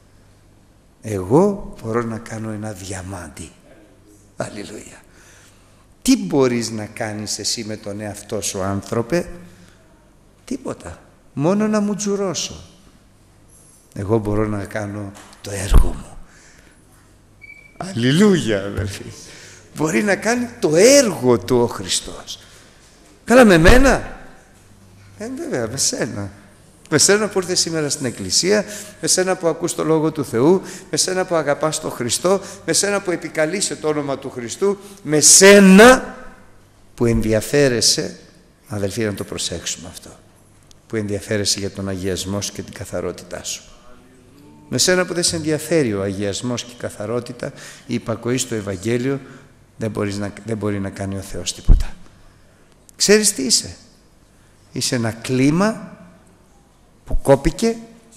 Εγώ μπορώ να κάνω ένα διαμάντι. Αλληλούια. Τι μπορείς να κάνεις εσύ με τον εαυτό σου, άνθρωπε? Τίποτα. Μόνο να μου τζουρώσω. Εγώ μπορώ να κάνω το έργο μου. Αλληλούια, αδελφοί. Μπορεί να κάνει το έργο του ο Χριστός. Καλά, με μένα? Ε, βέβαια, με σένα. Με σένα που ήρθες σήμερα στην εκκλησία, με σένα που ακούς το Λόγο του Θεού, με σένα που αγαπάς τον Χριστό, με σένα που επικαλείσαι το όνομα του Χριστού, με σένα που ενδιαφέρεσαι, αδελφοί, να το προσέξουμε αυτό, που ενδιαφέρεσαι για τον αγιασμό σου και την καθαρότητά σου. Με σένα που δεν σε ενδιαφέρει ο αγιασμός και η καθαρότητα, η υπακοή στο Ευαγγέλιο, δεν, μπορείς να, δεν μπορεί να κάνει ο Θεός τίποτα. Ξέρεις τι είσαι? Είσαι ένα κλίμα που κόπηκε,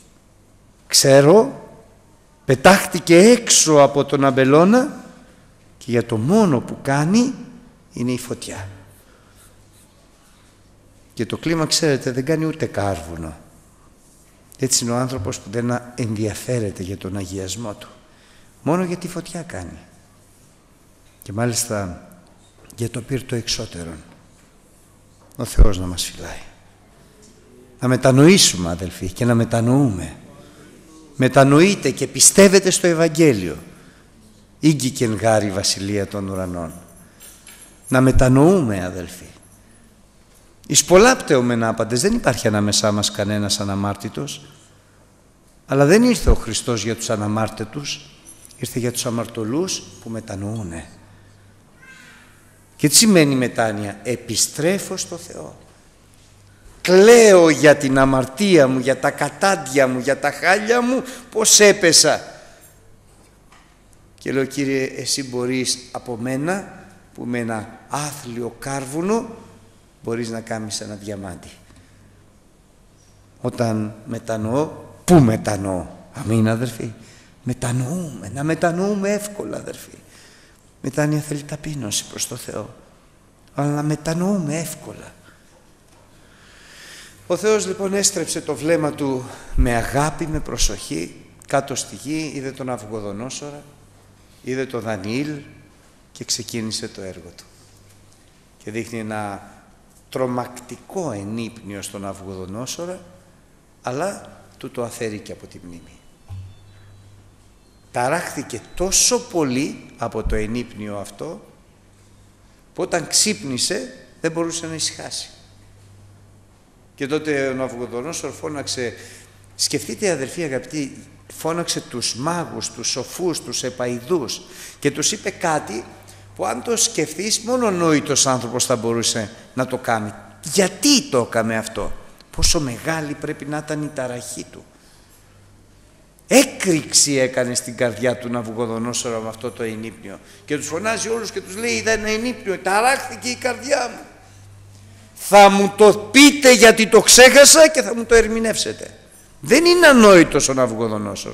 ξέρω, πετάχτηκε έξω από τον αμπελώνα και για το μόνο που κάνει είναι η φωτιά. Και το κλίμα, ξέρετε, δεν κάνει ούτε κάρβουνο. Έτσι είναι ο άνθρωπος που δεν ενδιαφέρεται για τον αγιασμό του. Μόνο για τη φωτιά κάνει. Και μάλιστα για το πύρτο εξώτερον. Ο Θεός να μας φυλάει. Να μετανοήσουμε, αδελφοί, και να μετανοούμε. Μετανοείτε και πιστεύετε στο Ευαγγέλιο. Ήγγικεν γάρη η βασιλεία των ουρανών. Να μετανοούμε, αδελφοί. Εις πολλά πτεωμεν άπαντες, δεν υπάρχει ανάμεσά μας κανένας αναμάρτητος, αλλά δεν ήρθε ο Χριστός για τους αναμάρτητους, ήρθε για τους αμαρτωλούς που μετανοούνε. Και τι σημαίνει μετάνοια? Επιστρέφω στο Θεό. Κλαίω για την αμαρτία μου, για τα κατάντια μου, για τα χάλια μου, πως έπεσα. Και λέω, Κύριε, εσύ μπορείς από μένα, που με ένα άθλιο κάρβουνο, μπορείς να κάνεις ένα διαμάντι. Όταν μετανοώ, πού μετανοώ? Αμήν, αδερφοί. Μετανοούμε, να μετανοούμε εύκολα, αδερφοί. Μετάνοια θέλει ταπείνωση προς το Θεό, αλλά να μετανοούμε εύκολα. Ο Θεός λοιπόν έστρεψε το βλέμμα του με αγάπη, με προσοχή, κάτω στη γη, είδε τον Ναβουχοδονόσορα, είδε τον Δανιήλ και ξεκίνησε το έργο του. Και δείχνει ένα τρομακτικό ενύπνιο στον Ναβουχοδονόσορα, αλλά του το αφαιρεί και από τη μνήμη. Ταράχθηκε τόσο πολύ από το ενύπνιο αυτό, που όταν ξύπνησε δεν μπορούσε να ησυχάσει. Και τότε ο Ναβουχοδονόσορ φώναξε, σκεφτείτε αδελφοί αγαπητοί, φώναξε τους μάγους, τους σοφούς, τους επαηδούς και τους είπε κάτι που αν το σκεφτείς μόνο ο νόητος άνθρωπος θα μπορούσε να το κάνει. Γιατί το έκαμε αυτό? Πόσο μεγάλη πρέπει να ήταν η ταραχή του. Έκρηξη έκανε στην καρδιά του Ναβουχοδονόσορα με αυτό το ενύπνιο και τους φωνάζει όλους και τους λέει, είδα ένα ενύπνιο, ταράχθηκε η καρδιά μου. Θα μου το πείτε γιατί το ξέχασα και θα μου το ερμηνεύσετε. Δεν είναι ανόητος ο Ναβουχοδονόσορ,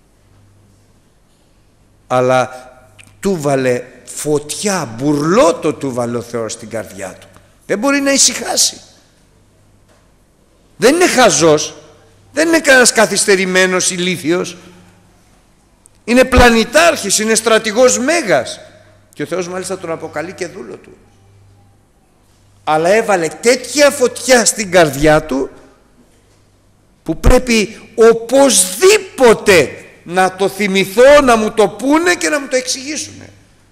αλλά του βάλε φωτιά, μπουρλότο του βάλε ο Θεός στην καρδιά του. Δεν μπορεί να ησυχάσει. Δεν είναι χαζός, δεν είναι κανένας καθυστερημένος ηλίθιος. Είναι πλανητάρχης, είναι στρατηγός μέγας και ο Θεός μάλιστα τον αποκαλεί και δούλο του. Αλλά έβαλε τέτοια φωτιά στην καρδιά του που πρέπει οπωσδήποτε να το θυμηθώ, να μου το πούνε και να μου το εξηγήσουν.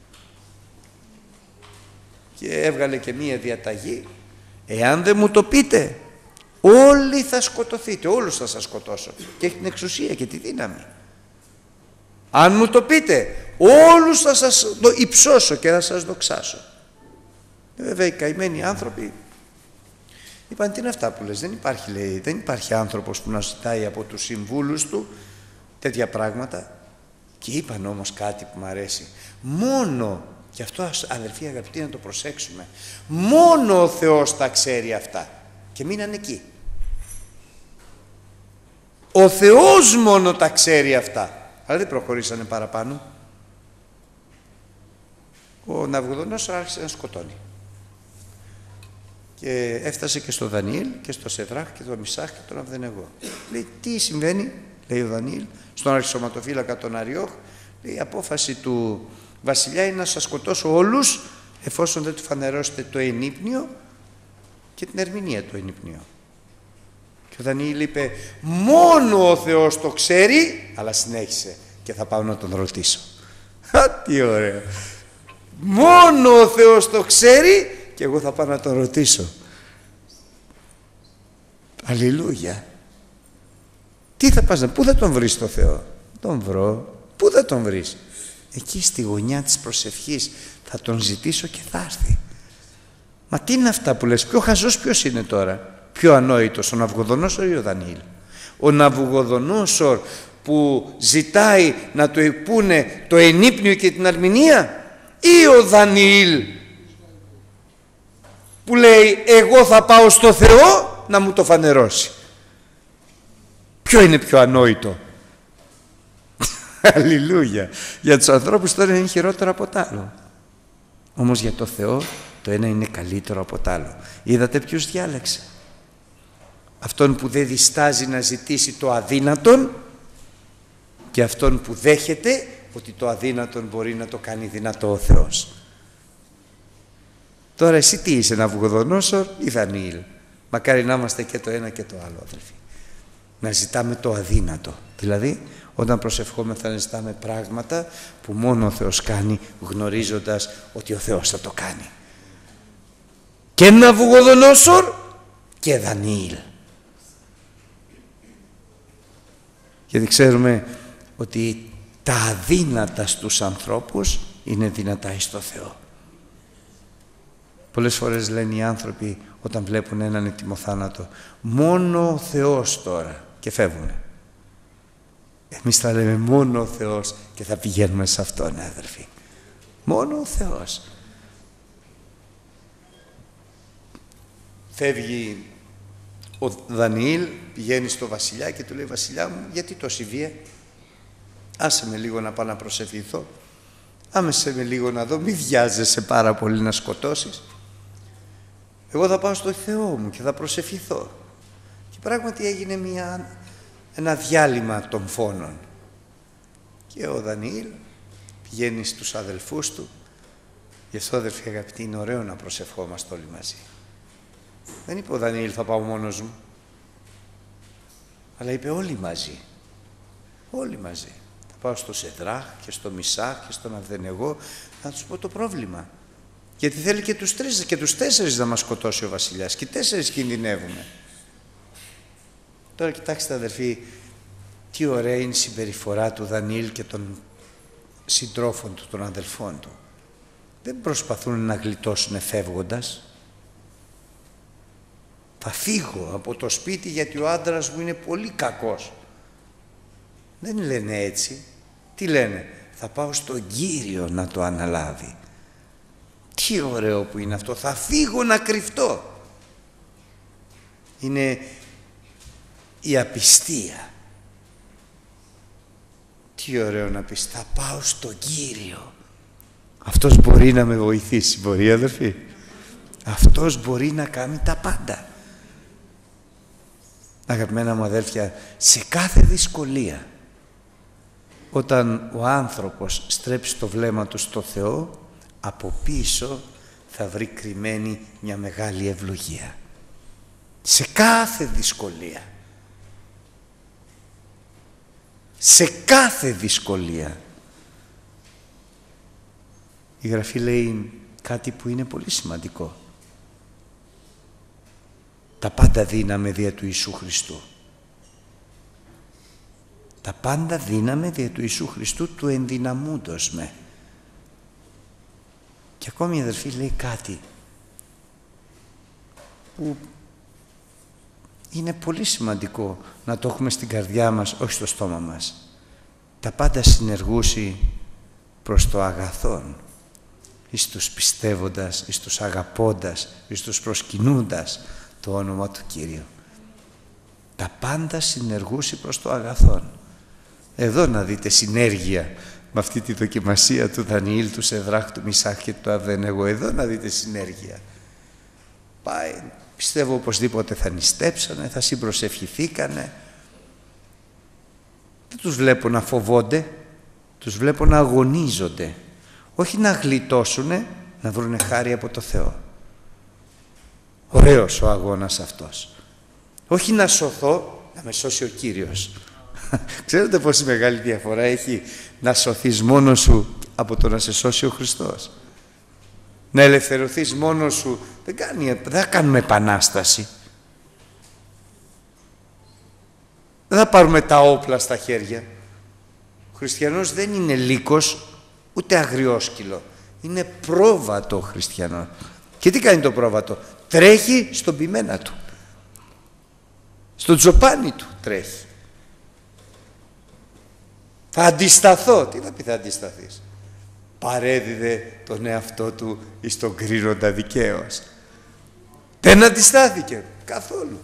Και έβγαλε και μία διαταγή, εάν δεν μου το πείτε όλοι θα σκοτωθείτε, όλους θα σας σκοτώσω, και έχει την εξουσία και τη δύναμη. Αν μου το πείτε όλους θα σας υψώσω και θα σας δοξάσω. Βέβαια οι καημένοι άνθρωποι είπαν, τι είναι αυτά που λες? Δεν υπάρχει, λέει, δεν υπάρχει άνθρωπος που να ζητάει από τους συμβούλους του τέτοια πράγματα. Και είπαν όμως κάτι που μου αρέσει. Μόνο, και αυτό αδελφοί αγαπητοί να το προσέξουμε, μόνο ο Θεός τα ξέρει αυτά. Και μείναν εκεί. Ο Θεός μόνο τα ξέρει αυτά. Αλλά δεν προχωρήσανε παραπάνω. Ο Ναβουχοδονόσορ άρχισε να σκοτώνει. Και έφτασε και στο Δανιήλ και στο Σεδράχ και το Μισάχ και τον Αβδενεγό. Λέει, τι συμβαίνει, λέει ο Δανιήλ, στον αρχισωματοφύλακα τον Αριόχ, λέει, η απόφαση του βασιλιά είναι να σας σκοτώσω όλους εφόσον δεν του φανερώσετε το ενύπνιο και την ερμηνεία του ενύπνιο. Και ο Δανιήλ είπε, μόνο ο Θεός το ξέρει, αλλά συνέχισε και θα πάω να τον ρωτήσω. Α, τι ωραίο. Μόνο ο Θεός το ξέρει και εγώ θα πάω να τον ρωτήσω. Αλληλούια. Τι θα πας να, πού θα τον βρεις το Θεό? Τον βρω. Πού θα τον βρεις? Εκεί στη γωνιά της προσευχής θα τον ζητήσω και θα έρθει. Μα τι είναι αυτά που λες? Πιο χαζός ποιος είναι τώρα? Πιο ανόητος, ο Ναβουχοδονόσορ ή ο Δανιήλ? Ο Ναβουχοδονόσορ που ζητάει να του πούνε το ενύπνιο και την ερμηνεία, ή ο Δανιήλ που λέει εγώ θα πάω στο Θεό να μου το φανερώσει? Ποιο είναι πιο ανόητο? Αλληλούια. Για τους ανθρώπους τώρα είναι χειρότερο από τ' άλλο. Όμως για το Θεό το ένα είναι καλύτερο από τ' άλλο. Είδατε ποιους διάλεξε? Αυτόν που δεν διστάζει να ζητήσει το αδύνατον και αυτόν που δέχεται ότι το αδύνατον μπορεί να το κάνει δυνατό ο Θεός. Τώρα εσύ τι είσαι, Ναβουχοδονόσορ ή Δανιήλ? Μακάρι να είμαστε και το ένα και το άλλο, αδελφοί. Να ζητάμε το αδύνατο. Δηλαδή όταν προσευχόμεθα να ζητάμε πράγματα που μόνο ο Θεός κάνει, γνωρίζοντας ότι ο Θεός θα το κάνει. Και Ναβουχοδονόσορ και Δανιήλ. Γιατί ξέρουμε ότι τα αδύνατα στους ανθρώπους είναι δυνατά εις το Θεό. Πολλές φορές λένε οι άνθρωποι όταν βλέπουν έναν έτοιμο θάνατο, μόνο ο Θεός τώρα, και φεύγουν. Εμείς θα λέμε μόνο ο Θεός και θα πηγαίνουμε σε Αυτόν, αδερφοί. Μόνο ο Θεός. Φεύγει ο Δανιήλ, πηγαίνει στο βασιλιά και του λέει, βασιλιά μου, γιατί τόση βία? Άσε με λίγο να πάω να προσευχηθώ. Άμεσε με λίγο να δω, μη βιάζεσαι πάρα πολύ να σκοτώσεις. Εγώ θα πάω στο Θεό μου και θα προσευχηθώ. Και πράγματι έγινε μια, ένα διάλειμμα των φόνων. Και ο Δανιήλ πηγαίνει στους αδελφούς του. Γι' αυτό, αδελφοί αγαπητοί, είναι ωραίο να προσευχόμαστε όλοι μαζί. Δεν είπε ο Δανιήλ θα πάω μόνος μου, αλλά είπε όλοι μαζί. Όλοι μαζί. Θα πάω στο Σεδράχ και στο Μισάχ και στον Αβδενεγό να τους πω το πρόβλημα. Γιατί θέλει και τους τρεις και τους τέσσερις να μας σκοτώσει ο βασιλιάς. Και οι τέσσερις κινδυνεύουμε. Τώρα κοιτάξτε, αδελφοί, τι ωραία είναι η συμπεριφορά του Δανιήλ και των συντρόφων του, των αδελφών του. Δεν προσπαθούν να γλιτώσουν φεύγοντας. Θα φύγω από το σπίτι γιατί ο άντρας μου είναι πολύ κακός. Δεν λένε έτσι. Τι λένε? Θα πάω στον Κύριο να το αναλάβει. Τι ωραίο που είναι αυτό. Θα φύγω να κρυφτώ. Είναι η απιστία. Τι ωραίο να πεις, θα πάω στον Κύριο. Αυτός μπορεί να με βοηθήσει, μπορεί, αδερφοί? Αυτός μπορεί να κάνει τα πάντα. Αγαπημένα μου αδέλφια, σε κάθε δυσκολία, όταν ο άνθρωπος στρέψει το βλέμμα του στο Θεό, από πίσω θα βρει κρυμμένη μια μεγάλη ευλογία. Σε κάθε δυσκολία. Σε κάθε δυσκολία. Η Γραφή λέει κάτι που είναι πολύ σημαντικό. Τα πάντα δύναμε δια του Ιησού Χριστού. Τα πάντα δύναμε δια του Ιησού Χριστού του ενδυναμούντος με. Και ακόμη η αδερφή λέει κάτι που είναι πολύ σημαντικό να το έχουμε στην καρδιά μας, όχι στο στόμα μας. τα πάντα συνεργούσι προς το αγαθόν, εις τους πιστεύοντας, εις τους αγαπώντας, εις τους προσκυνούντας το όνομα του Κύριου. Τα πάντα συνεργούσι προς το αγαθόν. Εδώ να δείτε συνέργεια με αυτή τη δοκιμασία του Δανιήλ, του Σεδράχ, του Μισάχ και του Αβδενεγώ. Εδώ να δείτε συνέργεια. Πάει, πιστεύω οπωσδήποτε θα νηστέψανε, θα συμπροσευχηθήκανε. Δεν τους βλέπω να φοβόνται, τους βλέπω να αγωνίζονται. Όχι να γλιτώσουνε, να βρουνε χάρη από το Θεό. Ωραίος ο αγώνας αυτός. Όχι να σωθώ, να με σώσει ο Κύριος. Ξέρετε πόση μεγάλη διαφορά έχει να σωθείς μόνος σου από το να σε σώσει ο Χριστός. Να ελευθερωθείς μόνος σου. Δεν, κάνει, δεν θα κάνουμε επανάσταση. Δεν θα πάρουμε τα όπλα στα χέρια. Ο χριστιανός δεν είναι λύκος ούτε αγριόσκυλο. Είναι πρόβατο ο χριστιανός. Και τι κάνει το πρόβατο? Τρέχει στον ποιμένα του. Στο τζοπάνι του τρέχει. Θα αντισταθώ. Τι θα πει θα αντισταθείς? Παρέδιδε τον εαυτό του εις τον κρίνοντα δικαίως. Δεν αντιστάθηκε καθόλου.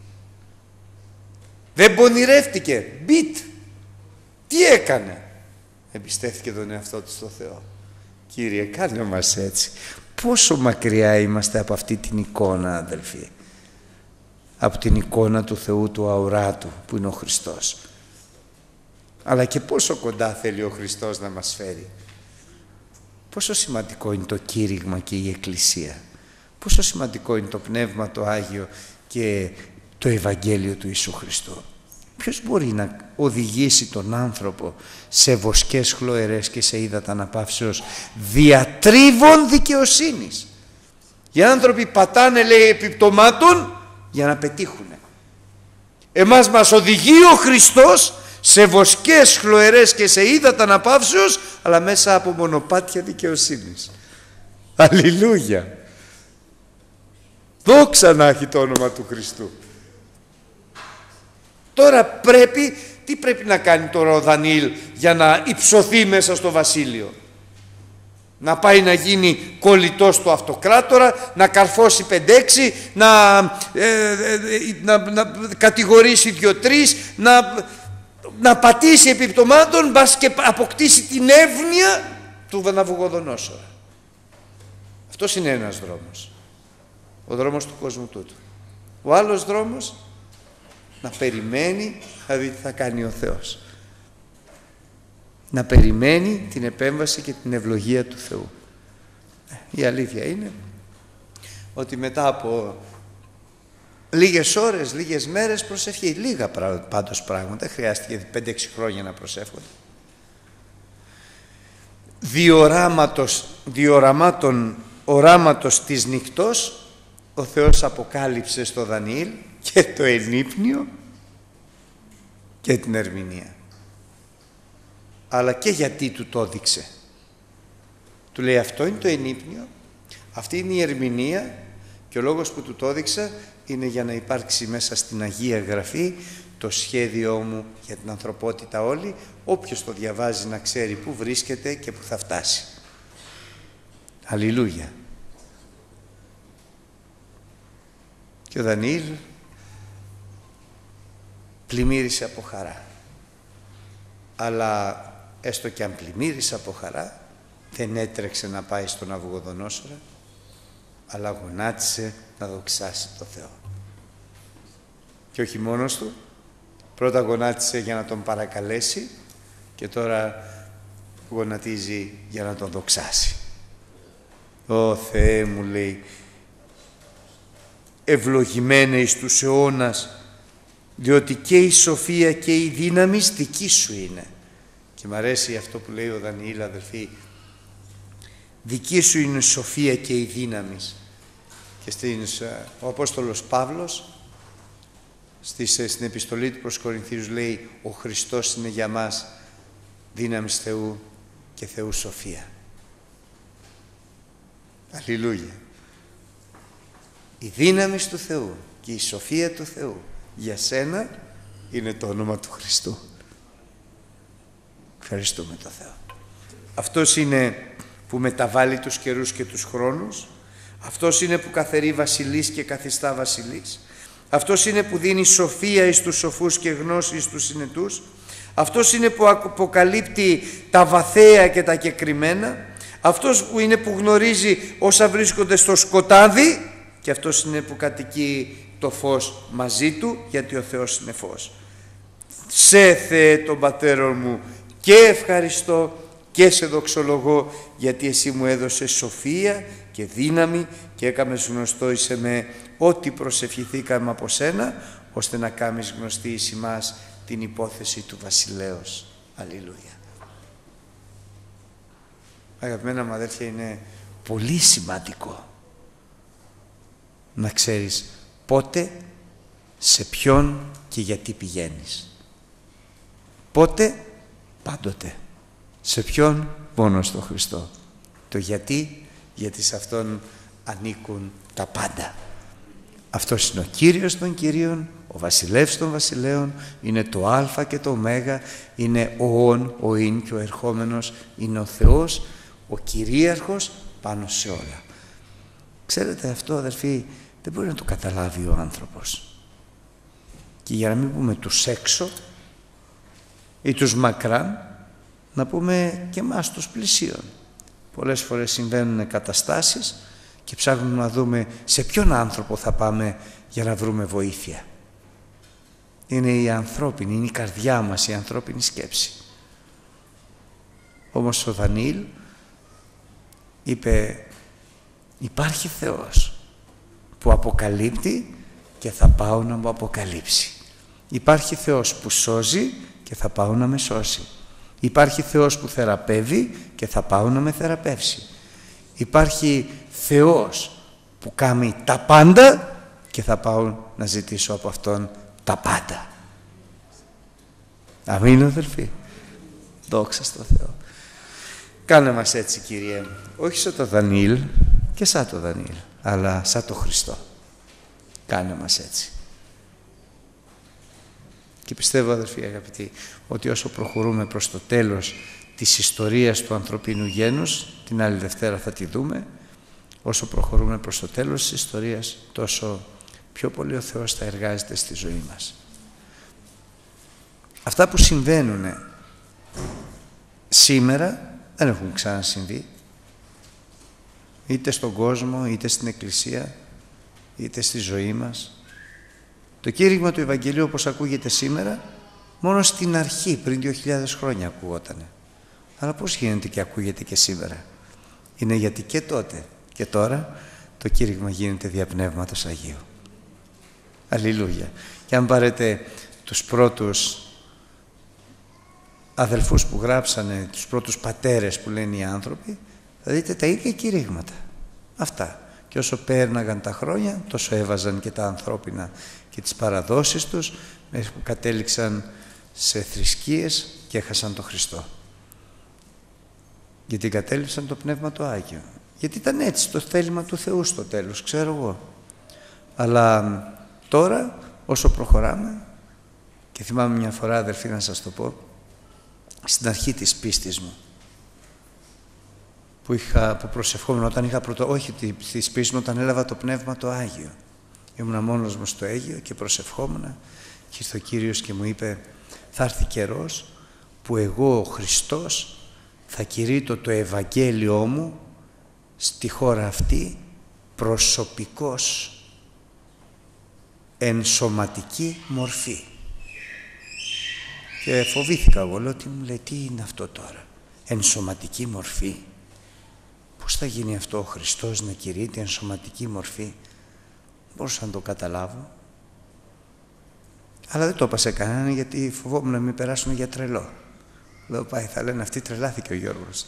Δεν πονηρεύτηκε. Μπιτ. Τι έκανε? Εμπιστεύτηκε τον εαυτό του στο Θεό. Κύριε, κάνε μας έτσι. Πόσο μακριά είμαστε από αυτή την εικόνα, αδελφοί. Από την εικόνα του Θεού του αοράτου που είναι ο Χριστός. Αλλά και πόσο κοντά θέλει ο Χριστός να μας φέρει. Πόσο σημαντικό είναι το κήρυγμα και η Εκκλησία. Πόσο σημαντικό είναι το Πνεύμα το Άγιο και το Ευαγγέλιο του Ιησού Χριστού. Ποιος μπορεί να οδηγήσει τον άνθρωπο σε βοσκές χλωερές και σε ύδατα αναπαύσεως διατρίβων δικαιοσύνης? Οι άνθρωποι πατάνε, λέει, επιπτωμάτων για να πετύχουνε. Εμάς μας οδηγεί ο Χριστός σε βοσκές χλωερές και σε ύδατα αναπαύσεως, αλλά μέσα από μονοπάτια δικαιοσύνης. Αλληλούια! Δόξα να έχει το όνομα του Χριστού. Τώρα πρέπει, τι πρέπει να κάνει τώρα ο Δανιήλ για να υψωθεί μέσα στο βασίλειο? Να πάει να γίνει κολλητός του αυτοκράτορα, να καρφώσει πεντέξι, να, ε, ε, να, να κατηγορήσει δυο-τρεις, να, να πατήσει επιπτωμάτων, μπας και αποκτήσει την εύνοια του Ναβουγοδονόσορα. Αυτός είναι ένας δρόμος. Ο δρόμος του κόσμου τούτου. Ο άλλος δρόμος, να περιμένει να δει τι θα κάνει ο Θεός. Να περιμένει την επέμβαση και την ευλογία του Θεού. Η αλήθεια είναι ότι μετά από λίγες ώρες, λίγες μέρες προσευχή, λίγα πάντως πράγματα, χρειάστηκε πέντε έξι χρόνια να προσεύχονται. Διοράματος, διοραμάτων οράματος της νυχτός, ο Θεός αποκάλυψε στο Δανιήλ και το ενύπνιο και την ερμηνεία. Αλλά και γιατί του το έδειξε. Του λέει αυτό είναι το ενύπνιο, αυτή είναι η ερμηνεία και ο λόγος που του το έδειξα είναι για να υπάρξει μέσα στην Αγία Γραφή το σχέδιό μου για την ανθρωπότητα όλη, όποιος το διαβάζει να ξέρει πού βρίσκεται και πού θα φτάσει. Αλληλούια. Και ο Δανιήλ πλημμύρισε από χαρά. Αλλά έστω και αν πλημμύρισε από χαρά, δεν έτρεξε να πάει στον Ναβουγοδονόσορα, αλλά γονάτισε να δοξάσει το Θεό. Και όχι μόνος του, πρώτα γονάτισε για να τον παρακαλέσει και τώρα γονατίζει για να τον δοξάσει. Ω Θεέ μου, λέει, ευλογημένε εις τους αιώνας, διότι και η σοφία και η δύναμη δική σου είναι. Και μ' αρέσει αυτό που λέει ο Δανιήλ, αδελφοί, δική σου είναι η σοφία και η δύναμη. Και στις, ο Απόστολος Παύλος στις, στην επιστολή του προς Κορινθίους λέει ο Χριστός είναι για μας δύναμης Θεού και Θεού σοφία. Αλληλούια. Η δύναμη του Θεού και η σοφία του Θεού για σένα είναι το όνομα του Χριστού. Ευχαριστούμε το Θεό. Αυτός είναι που μεταβάλλει τους καιρούς και τους χρόνους. Αυτός είναι που καθερεί βασιλείς και καθιστά βασιλείς. Αυτός είναι που δίνει σοφία εις τους σοφούς και γνώση εις τους συνετούς. Αυτός είναι που αποκαλύπτει τα βαθαία και τα κεκριμένα. Αυτός που είναι που γνωρίζει όσα βρίσκονται στο σκοτάδι. Και αυτός είναι που κατοικεί το φως μαζί του, γιατί ο Θεός είναι φως. Σε Θεέ τον Πατέρων μου, και ευχαριστώ και σε δοξολογώ, γιατί εσύ μου έδωσες σοφία και δύναμη και έκαμες γνωστό εις εμέ ό,τι προσευχηθήκαμε από σένα, ώστε να κάνεις γνωστή εις ημάς την υπόθεση του βασιλέως. Αλληλούια. Αγαπημένα μου αδέρφια, είναι πολύ σημαντικό να ξέρεις πότε, σε ποιον και γιατί πηγαίνεις. Πότε, πάντοτε. Σε ποιον, μόνο στον Χριστό. Το γιατί, γιατί σε Αυτόν ανήκουν τα πάντα. Αυτός είναι ο Κύριος των Κυρίων, ο Βασιλεύς των Βασιλέων, είναι το Α και το Ω, είναι ο Ων, ο Ιν και ο ερχόμενος, είναι ο Θεός, ο Κυρίαρχος πάνω σε όλα. Ξέρετε, αυτό αδερφοί δεν μπορεί να το καταλάβει ο άνθρωπος. Και για να μην πούμε τους έξω ή τους μακράν, να πούμε και εμάς τους πλησίων. Πολλές φορές συμβαίνουν καταστάσεις και ψάχνουμε να δούμε σε ποιον άνθρωπο θα πάμε για να βρούμε βοήθεια. Είναι η ανθρώπινη, είναι η καρδιά μας, η ανθρώπινη σκέψη. Όμως ο Δανιήλ είπε, υπάρχει Θεός που αποκαλύπτει και θα πάω να μου αποκαλύψει. Υπάρχει Θεός που σώζει και θα πάω να με σώσει. Υπάρχει Θεός που θεραπεύει και θα πάω να με θεραπεύσει. Υπάρχει Θεός που κάνει τα πάντα και θα πάω να ζητήσω από Αυτόν τα πάντα. Αμήν, αδελφοί. Δόξα στο Θεό. Κάνε μας έτσι, Κύριε, όχι σαν το Δανιήλ και σαν το Δανιήλ, αλλά σαν το Χριστό. Κάνε μας έτσι. Και πιστεύω, αδελφοί αγαπητοί, ότι όσο προχωρούμε προς το τέλος της ιστορίας του ανθρωπίνου γένους, την άλλη Δευτέρα θα τη δούμε, όσο προχωρούμε προς το τέλος της ιστορίας, τόσο πιο πολύ ο Θεός θα εργάζεται στη ζωή μας. Αυτά που συμβαίνουν σήμερα δεν έχουν ξανασυμβεί, είτε στον κόσμο, είτε στην Εκκλησία, είτε στη ζωή μας. Το κήρυγμα του Ευαγγελίου, όπως ακούγεται σήμερα, μόνο στην αρχή, πριν δύο χιλιάδες χρόνια ακούγότανε. Αλλά πώς γίνεται και ακούγεται και σήμερα? Είναι γιατί και τότε και τώρα το κήρυγμα γίνεται δια Πνεύματος Αγίου. Αλληλούια. Και αν πάρετε τους πρώτους αδελφούς που γράψανε, τους πρώτους πατέρες που λένε οι άνθρωποι, θα δείτε τα ίδια κηρύγματα. Αυτά. Και όσο πέρναγαν τα χρόνια, τόσο έβαζαν και τα ανθρώπινα και τις παραδόσεις τους, μέχρι που κατέληξαν σε θρησκείες και έχασαν τον Χριστό. Γιατί κατέληψαν το Πνεύμα το Άγιο. Γιατί ήταν έτσι το θέλημα του Θεού στο τέλος, ξέρω εγώ. Αλλά τώρα, όσο προχωράμε, και θυμάμαι μια φορά, αδελφοί, να σας το πω, στην αρχή της πίστης μου, που, είχα, που προσευχόμουν όταν είχα πρωτο... όχι της πίστης μου, όταν έλαβα το Πνεύμα το Άγιο. Ήμουνα μόνος μου στο Αίγυο και προσευχόμουν και ήρθε ο Κύριος και μου είπε, θα έρθει καιρός που εγώ ο Χριστός θα κηρύττω το Ευαγγέλιό μου στη χώρα αυτή προσωπικός, εν σωματική μορφή. Και φοβήθηκα εγώ, λέω, τι μου λέει, τι είναι αυτό τώρα, εν σωματική μορφή? Πώς θα γίνει αυτό ο Χριστός να κηρύττει εν σωματική μορφή? Μπορούσα να το καταλάβω. Αλλά δεν το είπα σε κανέναν, γιατί φοβόμουν να μην περάσουν για τρελό. Λέω, πάει, θα λένε αυτή τρελάθηκε ο Γιώργος.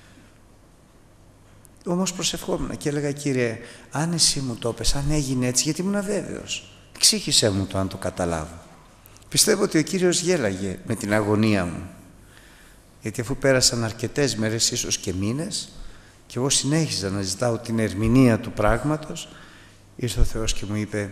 Όμως προσευχόμουν και έλεγα, Κύριε, αν εσύ μου το είπες, αν έγινε έτσι, γιατί ήμουν αβέβαιος, εξήγησέ μου το αν το καταλάβω. Πιστεύω ότι ο Κύριος γέλαγε με την αγωνία μου, γιατί αφού πέρασαν αρκετές μέρες, ίσως και μήνες, και εγώ συνέχιζα να ζητάω την ερμηνεία του πράγματος, ήρθε ο Θεός και μου είπε,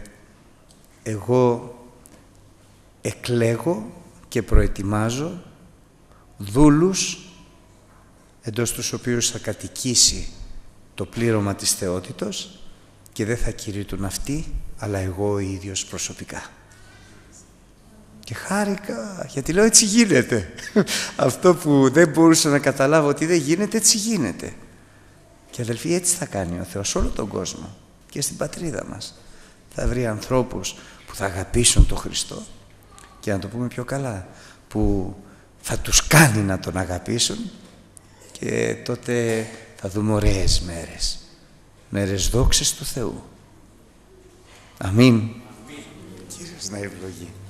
εγώ εκλέγω και προετοιμάζω δούλους, εντός τους οποίους θα κατοικήσει το πλήρωμα της θεότητος και δεν θα κηρύττουν αυτοί, αλλά εγώ ο ίδιος προσωπικά. Και χάρηκα, γιατί λέω έτσι γίνεται. Αυτό που δεν μπορούσα να καταλάβω ότι δεν γίνεται, έτσι γίνεται. Και αδελφοί, έτσι θα κάνει ο Θεός όλο τον κόσμο και στην πατρίδα μας. Θα βρει ανθρώπους που θα αγαπήσουν τον Χριστό και να το πούμε πιο καλά, που θα τους κάνει να τον αγαπήσουν και τότε θα δούμε ωραίες μέρες. Μέρες δόξης του Θεού. Αμήν. Αμήν. Κύριος να ευλογεί.